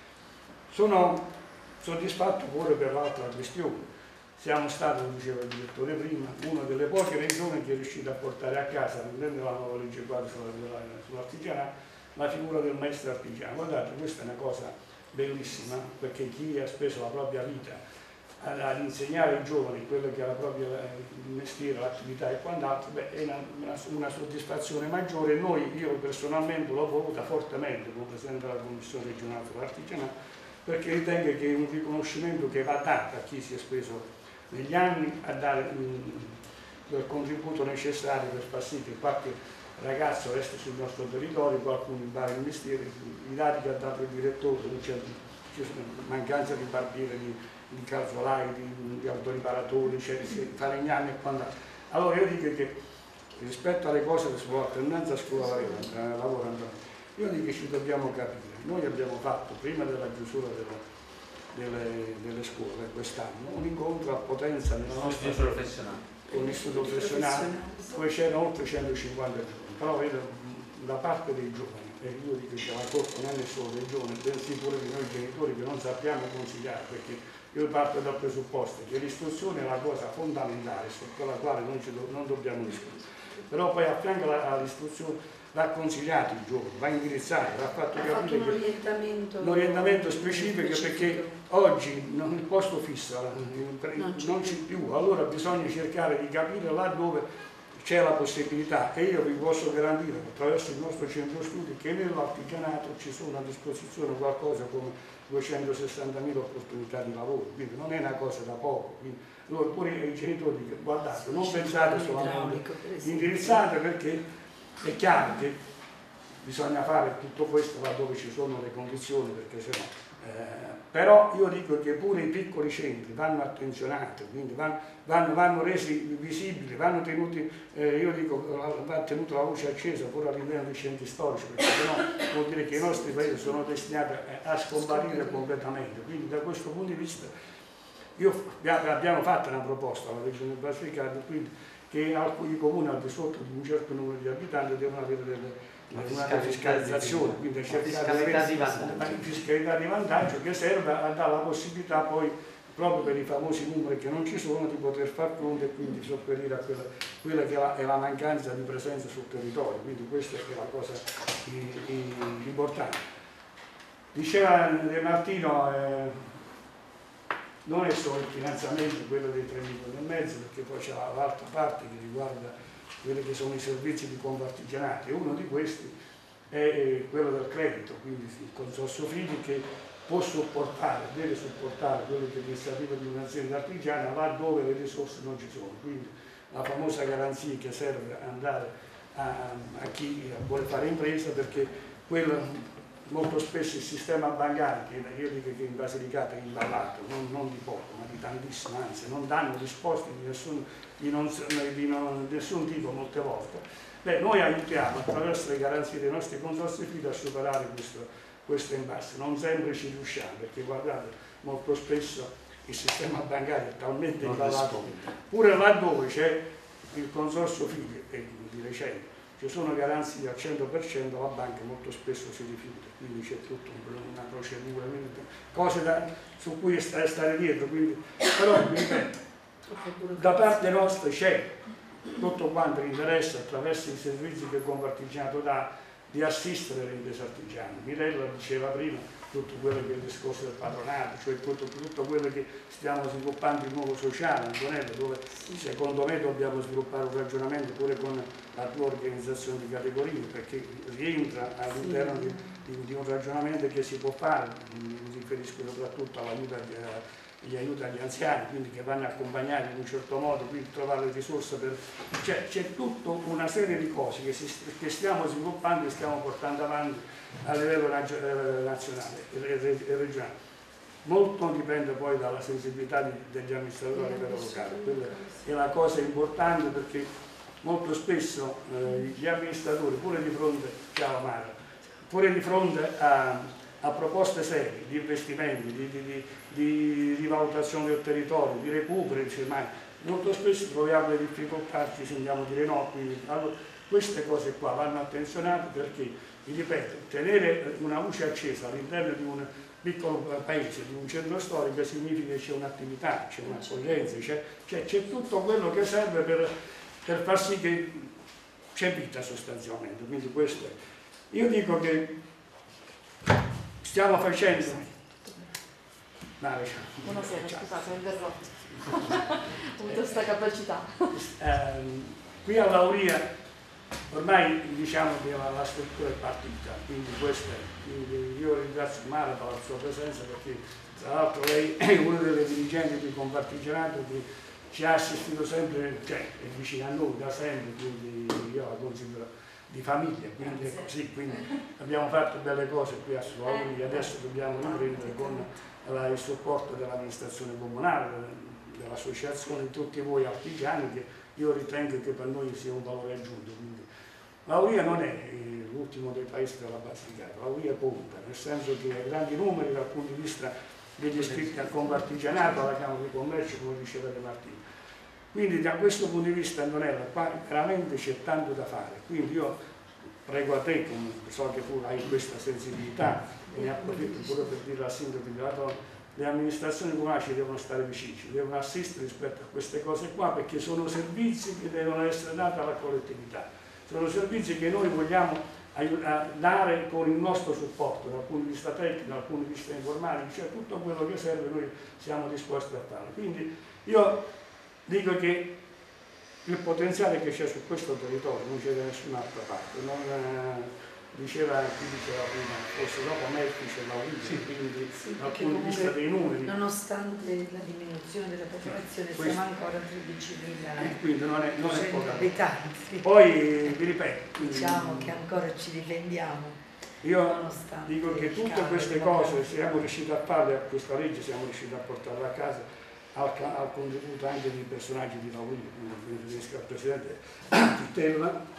[SPEAKER 4] Sono soddisfatto pure per l'altra questione. Siamo stati, come diceva il direttore prima, una delle poche regioni che è riuscita a portare a casa, prendendo la nuova legge quadro sull'artigianato, la figura del maestro artigiano. Guardate, questa è una cosa bellissima, perché chi ha speso la propria vita ad insegnare ai giovani quello che è la propria mestiere, l'attività e quant'altro, è una soddisfazione maggiore. Io personalmente l'ho voluta fortemente come Presidente della Commissione regionale sull'artigianato, perché ritengo che è un riconoscimento che va dato a chi si è speso negli anni a dare il contributo necessario per far sì che qualche ragazzo resti sul nostro territorio, qualcuno impara il mestiere. I dati che ha dato il direttore, c'è mancanza di barbiere, di calzolai, di autoriparatori, falegnami e quant'altro. Allora io dico che rispetto alle cose sull'alternanza scuola-lavoro, io dico che ci dobbiamo capire. Noi abbiamo fatto, prima della chiusura delle scuole quest'anno, un incontro a Potenza nella nostra
[SPEAKER 1] professionale
[SPEAKER 4] con l'istituto professionale, dove c'erano oltre 150 giovani, però vedo da parte dei giovani, e io dico che la colpa non è solo dei giovani, bensì pure di noi genitori che non sappiamo consigliare, perché io parto dal presupposto che l'istruzione è la cosa fondamentale con la quale non dobbiamo discutere, però poi a fianco all'istruzione va consigliato il giovane, va indirizzato, va fatto capire un orientamento specifico, perché oggi il posto fisso non c'è più, allora bisogna cercare di capire là dove c'è la possibilità, e io vi posso garantire attraverso il nostro centro studi che nell'artigianato ci sono a disposizione qualcosa come 260.000 opportunità di lavoro, quindi non è una cosa da poco. Quindi, allora pure i genitori dicono: guardate, non pensate solamente indirizzate, perché è chiaro che bisogna fare tutto questo laddove ci sono le condizioni, perché sennò però io dico che pure i piccoli centri vanno attenzionati, quindi vanno resi visibili, vanno tenuti, io dico, va tenuta la luce accesa pure all'interno dei centri storici, perché sennò vuol dire che i nostri paesi sono destinati a scomparire completamente. Quindi da questo punto di vista abbiamo fatto una proposta alla Regione Basilicata, quindi che alcuni comuni al di sotto di un certo numero di abitanti devono avere una fiscalizzazione, quindi fiscalità di vantaggio che serve a dare la possibilità poi, proprio per i famosi numeri che non ci sono, di poter far fronte e quindi sopperire a quella che è la mancanza di presenza sul territorio. Quindi questa è la cosa importante. Diceva De Martino, non è solo il finanziamento, quello dei 3,5 milioni, perché poi c'è l'altra parte che riguarda quelli che sono i servizi di Confartigianato, e uno di questi è quello del credito, quindi il consorzio fidi che può supportare, deve supportare quello che è l'iniziativa di un'azienda artigiana laddove le risorse non ci sono, quindi la famosa garanzia che serve ad andare a chi vuole fare impresa, perché quello molto spesso il sistema bancario, che io dico che in Basilicata è imballato, non di poco, ma di tantissimo, anzi non danno risposte di nessun tipo molte volte. Beh, noi aiutiamo attraverso le garanzie dei nostri consorzi fidi a superare questo impasse. Non sempre ci riusciamo, perché guardate, molto spesso il sistema bancario è talmente imballato, pure laddove c'è il consorzio fidi, e di recente ci sono garanzie al 100%, la banca molto spesso si rifiuta, quindi c'è tutta una procedura, cose su cui stare dietro, quindi, però ripeto, da parte nostra c'è tutto quanto l'interesse attraverso i servizi che Confartigianato dà di assistere le imprese artigiane. Mirella diceva prima tutto quello che è il discorso del patronato, cioè tutto quello che stiamo sviluppando il nuovo sociale, Antonello, dove secondo me dobbiamo sviluppare un ragionamento pure con la tua organizzazione di categorie, perché rientra all'interno di un ragionamento che si può fare, mi riferisco soprattutto agli aiuti agli anziani, quindi che vanno accompagnati in un certo modo, quindi trovare le risorse per... C'è tutta una serie di cose che stiamo sviluppando e stiamo portando avanti a livello nazionale e regionale. Molto dipende poi dalla sensibilità degli amministratori a livello locale, quella è la cosa importante, perché molto spesso gli amministratori, pure di fronte, ciao Mara, pure di fronte a proposte serie di investimenti, di rivalutazione del territorio, di recupero, molto spesso troviamo le difficoltà, ci sentiamo dire no, quindi allora, queste cose qua vanno attenzionate, perché, vi ripeto, tenere una luce accesa all'interno di un piccolo paese, di un centro storico, significa che c'è un'attività, c'è un'accoglienza, c'è tutto quello che serve per far sì che c'è vita sostanzialmente. Quindi questo è. Io dico che stiamo facendo...
[SPEAKER 5] Buonasera, scusate, non verrò. Ho avuto questa capacità.
[SPEAKER 4] Qui a Lauria ormai diciamo che la struttura è partita, quindi questo è. Quindi io ringrazio Mara per la sua presenza, perché tra l'altro lei è una delle dirigenti di Confartigianato che ci ha assistito sempre, cioè è vicino a noi da sempre, quindi io la considero di famiglia, quindi è così, quindi abbiamo fatto belle cose qui a Lauria, adesso dobbiamo riprendere con il supporto dell'amministrazione comunale, dell'associazione, di tutti voi artigiani che io ritengo che per noi sia un valore aggiunto. Quindi Lauria non è l'ultimo dei paesi della Basilicata, Lauria conta, nel senso che ha grandi numeri dal punto di vista degli iscritti al Confartigianato, alla Camera di Commercio, come diceva De Martino. Quindi da questo punto di vista, Antonella, qua veramente c'è tanto da fare. Quindi io prego a te, come so che tu hai questa sensibilità, e ne approfitto pure per dire al sindaco di Latorre, le amministrazioni comunali ci devono stare vicini, ci devono assistere rispetto a queste cose qua, perché sono servizi che devono essere dati alla collettività, sono servizi che noi vogliamo dare con il nostro supporto dal punto di vista tecnico, dal punto di vista informatico, cioè tutto quello che serve noi siamo disposti a fare. Quindi io dico che il potenziale che c'è su questo territorio non c'è da nessun'altra parte. Diceva prima, forse dopo Melfi c'è Lauria, quindi dal punto di vista dei numeri.
[SPEAKER 2] Nonostante la diminuzione della popolazione siamo ancora 13.000
[SPEAKER 4] quindi non è poca.
[SPEAKER 2] abitanti.
[SPEAKER 4] Poi vi ripeto.
[SPEAKER 2] Diciamo che ancora ci difendiamo.
[SPEAKER 4] Io dico che tutte queste cose siamo riusciti a farle, questa legge siamo riusciti a portarla a casa al contributo anche dei personaggi di Lauria, quindi il presidente Pittella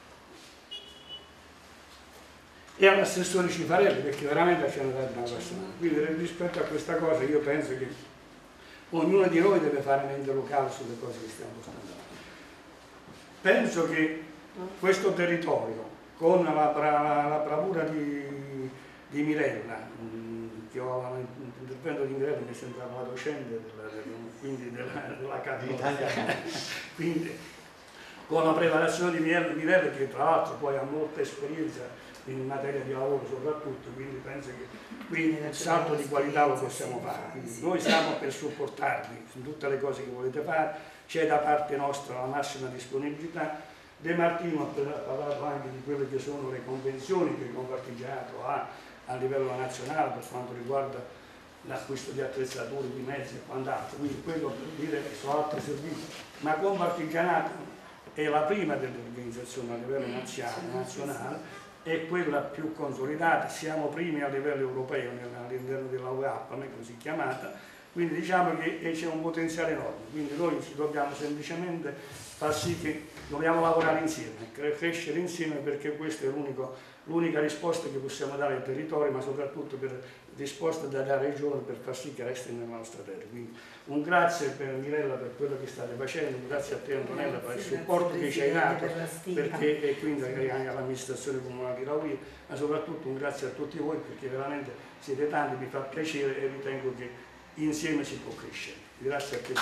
[SPEAKER 4] e all'assessore Cifarelli, perché veramente ci hanno dato una persona. Quindi rispetto a questa cosa io penso che ognuno di noi deve fare mente locale sulle cose che stiamo facendo. Penso che questo territorio, con la bravura di Mirella, che l'intervento di Mirella mi sembrava la docente della Cattolica, quindi con la preparazione di Mirella, che tra l'altro poi ha molta esperienza in materia di lavoro soprattutto, quindi penso che qui il salto di qualità lo possiamo fare. Quindi noi siamo per supportarvi in tutte le cose che volete fare, c'è da parte nostra la massima disponibilità. De Martino ha parlato anche di quelle che sono le convenzioni che il Confartigianato ha a livello nazionale per quanto riguarda l'acquisto di attrezzature, di mezzi e quant'altro, quindi quello per dire che sono altri servizi, ma Confartigianato è la prima delle organizzazioni a livello nazionale, è quella più consolidata, siamo primi a livello europeo all'interno della UEAP, così chiamata, quindi diciamo che c'è un potenziale enorme, quindi noi ci dobbiamo semplicemente far sì che dobbiamo lavorare insieme, crescere insieme, perché questa è l'unica risposta che possiamo dare ai territori, ma soprattutto risposta da dare ai giovani per far sì che restino nella nostra terra. Quindi un grazie per Mirella per quello che state facendo, un grazie a te Antonella per il supporto che ci hai dato, e quindi anche all'amministrazione comunale di Lauria, ma soprattutto un grazie a tutti voi, perché veramente siete tanti, mi fa piacere e ritengo che insieme si può crescere. Grazie a te.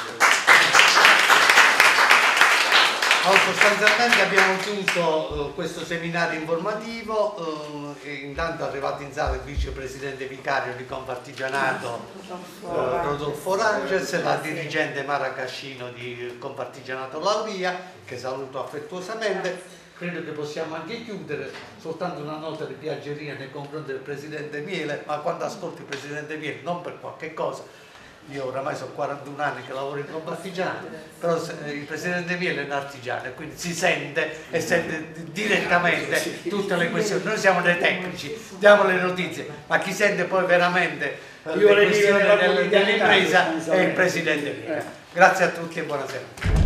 [SPEAKER 1] Sostanzialmente abbiamo chiuso questo seminario informativo, intanto è arrivato in sala il vicepresidente vicario di Confartigianato Rodolfo Ranges, la dirigente Mara Cascino di Confartigianato Lauria, che saluto affettuosamente. Credo che possiamo anche chiudere, soltanto una nota di piaggeria nei confronti del presidente Miele, ma quando ascolti il presidente Miele, non per qualche cosa, io oramai sono 41 anni che lavoro in Confartigianato, però il presidente Miele è un artigiano e quindi si sente e sente direttamente tutte le questioni. Noi siamo dei tecnici, diamo le notizie, ma chi sente poi veramente le questioni dell'impresa è il presidente Miele. Grazie a tutti e buonasera.